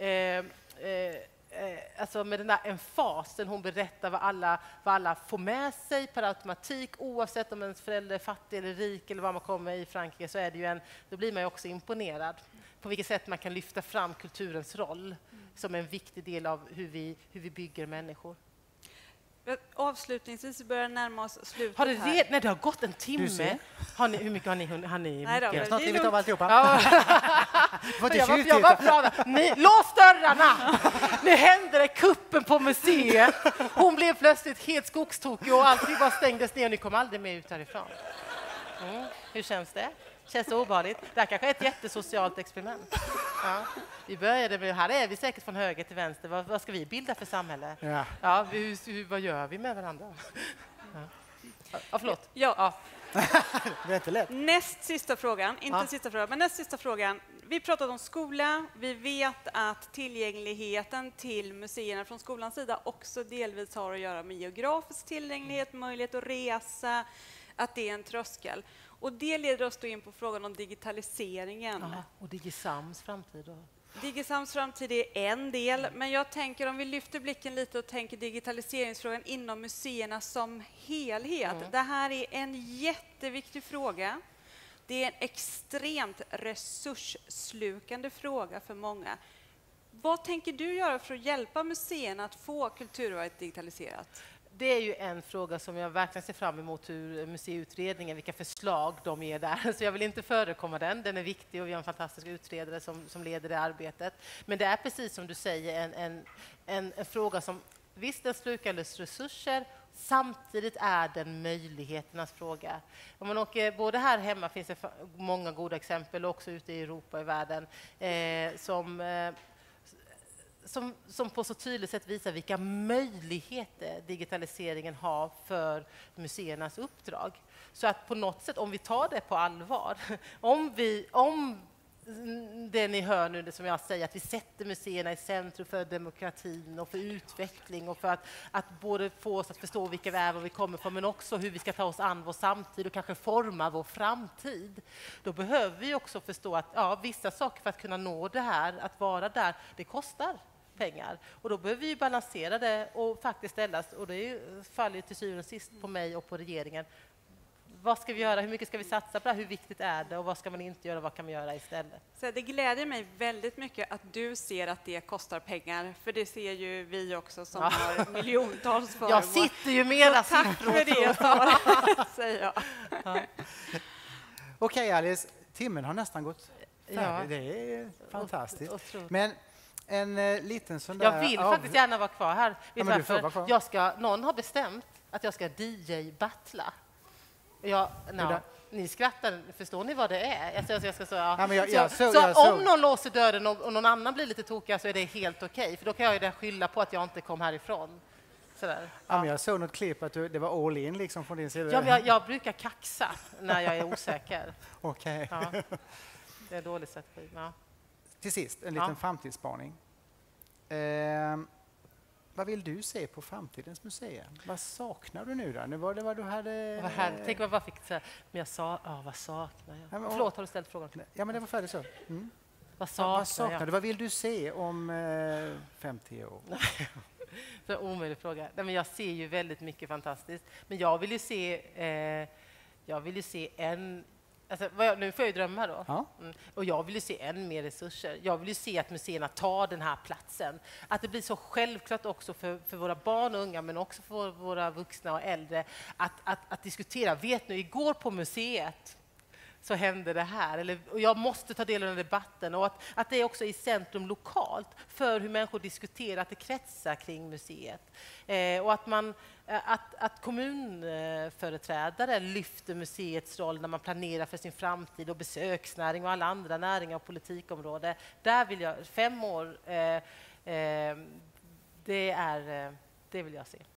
alltså med den där emfasen hon berättar vad alla får med sig per automatik, oavsett om ens förälder är fattig eller rik eller vad man kommer i Frankrike, så är det ju då blir man ju också imponerad på vilket sätt man kan lyfta fram kulturens roll som en viktig del av hur vi bygger människor. Avslutningsvis börjar närma oss slutet här. Nej, det har gått en timme. Hur mycket har ni? Nej, jag har snart rivit av alltihopa. Jag bara pratar. Lås dörrarna! Nu hände det, kuppen på museet. Hon blev plötsligt helt skogstokig och allting bara stängdes ner och ni kom aldrig mer ut härifrån. Hur känns det? Känns det obehagligt? Det här kanske är ett jättesocialt experiment. Ja. Vi började med, här är vi säkert från höger till vänster. Vad ska vi bilda för samhälle? Ja. Ja, vad gör vi med varandra? Ja, förlåt. Ja. Det är inte lätt. Näst sista frågan, inte sista frågan, men näst sista frågan. Vi pratade om skola. Vi vet att tillgängligheten till museerna från skolans sida också delvis har att göra med geografisk tillgänglighet, möjlighet att resa, att det är en tröskel. Och det leder oss då in på frågan om digitaliseringen. Ja, och Digisams framtid då? Digisams framtid är en del, men jag tänker om vi lyfter blicken lite och tänker digitaliseringsfrågan inom museerna som helhet. Det här är en jätteviktig fråga. Det är en extremt resursslukande fråga för många. Vad tänker du göra för att hjälpa museerna att få kulturarvet digitaliserat? Det är ju en fråga som jag verkligen ser fram emot, hur museiutredningen, vilka förslag de ger där. Så jag vill inte förekomma den. Den är viktig och vi har en fantastisk utredare som leder det arbetet. Men det är precis som du säger en fråga som visst den slukar resurser, samtidigt är den möjligheternas fråga. Om man åker, både här hemma finns det många goda exempel, och också ute i Europa och i världen, som på så tydligt sätt visar vilka möjligheter digitaliseringen har för museernas uppdrag. Så att på något sätt, om vi tar det på allvar, om det ni hör nu, det som jag säger, att vi sätter museerna i centrum för demokratin och för utveckling och för att både få oss att förstå vilka vi är, var vi kommer från, men också hur vi ska ta oss an vår samtid och kanske forma vår framtid. Då behöver vi också förstå att vissa saker för att kunna nå det här, att vara där, det kostar pengar. Och då behöver vi balansera det och faktiskt ställas, och det faller till syvende och sist på mig och på regeringen. Vad ska vi göra? Hur mycket ska vi satsa på det? Hur viktigt är det? Och vad ska man inte göra? Vad kan man göra istället? Så det gläder mig väldigt mycket att du ser att det kostar pengar. För det ser ju vi också som har miljontals föremål. Jag sitter ju med era siffror. Tack för det, Sara, säger jag. Okej, Alice. Timmen har nästan gått färdig. Ja. Det är fantastiskt. Otroligt. Men en liten sån där... Jag vill faktiskt gärna vara kvar här. Ja, men du får vara kvar. Någon har bestämt att jag ska DJ-battla. Ni skrattar, förstår ni vad det är? Om någon låser dörren och någon annan blir lite tokig så är det helt okej. För då kan jag ju skylla på att jag inte kom härifrån. Sådär. Ja, men jag såg något klipp att det var all in liksom från din sida. Ja, men jag brukar kaxa när jag är osäker. Okej. Ja, det är dåligt sätt. Ja. Till sist, en liten framtidsspaning. Vad vill du se på framtidens museer? Vad saknar du nu då? Nu var det vad du hade... Tänk vad jag bara fick säga. Men jag sa, vad saknar jag? Förlåt, har du ställt frågan? Ja, men det var färdigt så. Vad saknar du? Vad vill du se om 50 år? Det är en omöjlig fråga. Nej, men jag ser ju väldigt mycket fantastiskt. Men jag vill ju se en... Alltså, nu får jag ju drömma då. Ja. Och jag vill ju se än mer resurser. Jag vill ju se att museerna tar den här platsen. Att det blir så självklart också för våra barn och unga, men också för våra vuxna och äldre att diskutera. Vet ni, igår på museet så hände det här. Och jag måste ta del av den debatten. Och att det är också i centrum lokalt för hur människor diskuterar, att det kretsar kring museet. Och att kommunföreträdare lyfter museets roll när man planerar för sin framtid och besöksnäring och alla andra näringar och politikområden. Där vill jag, 5 år, det vill jag se.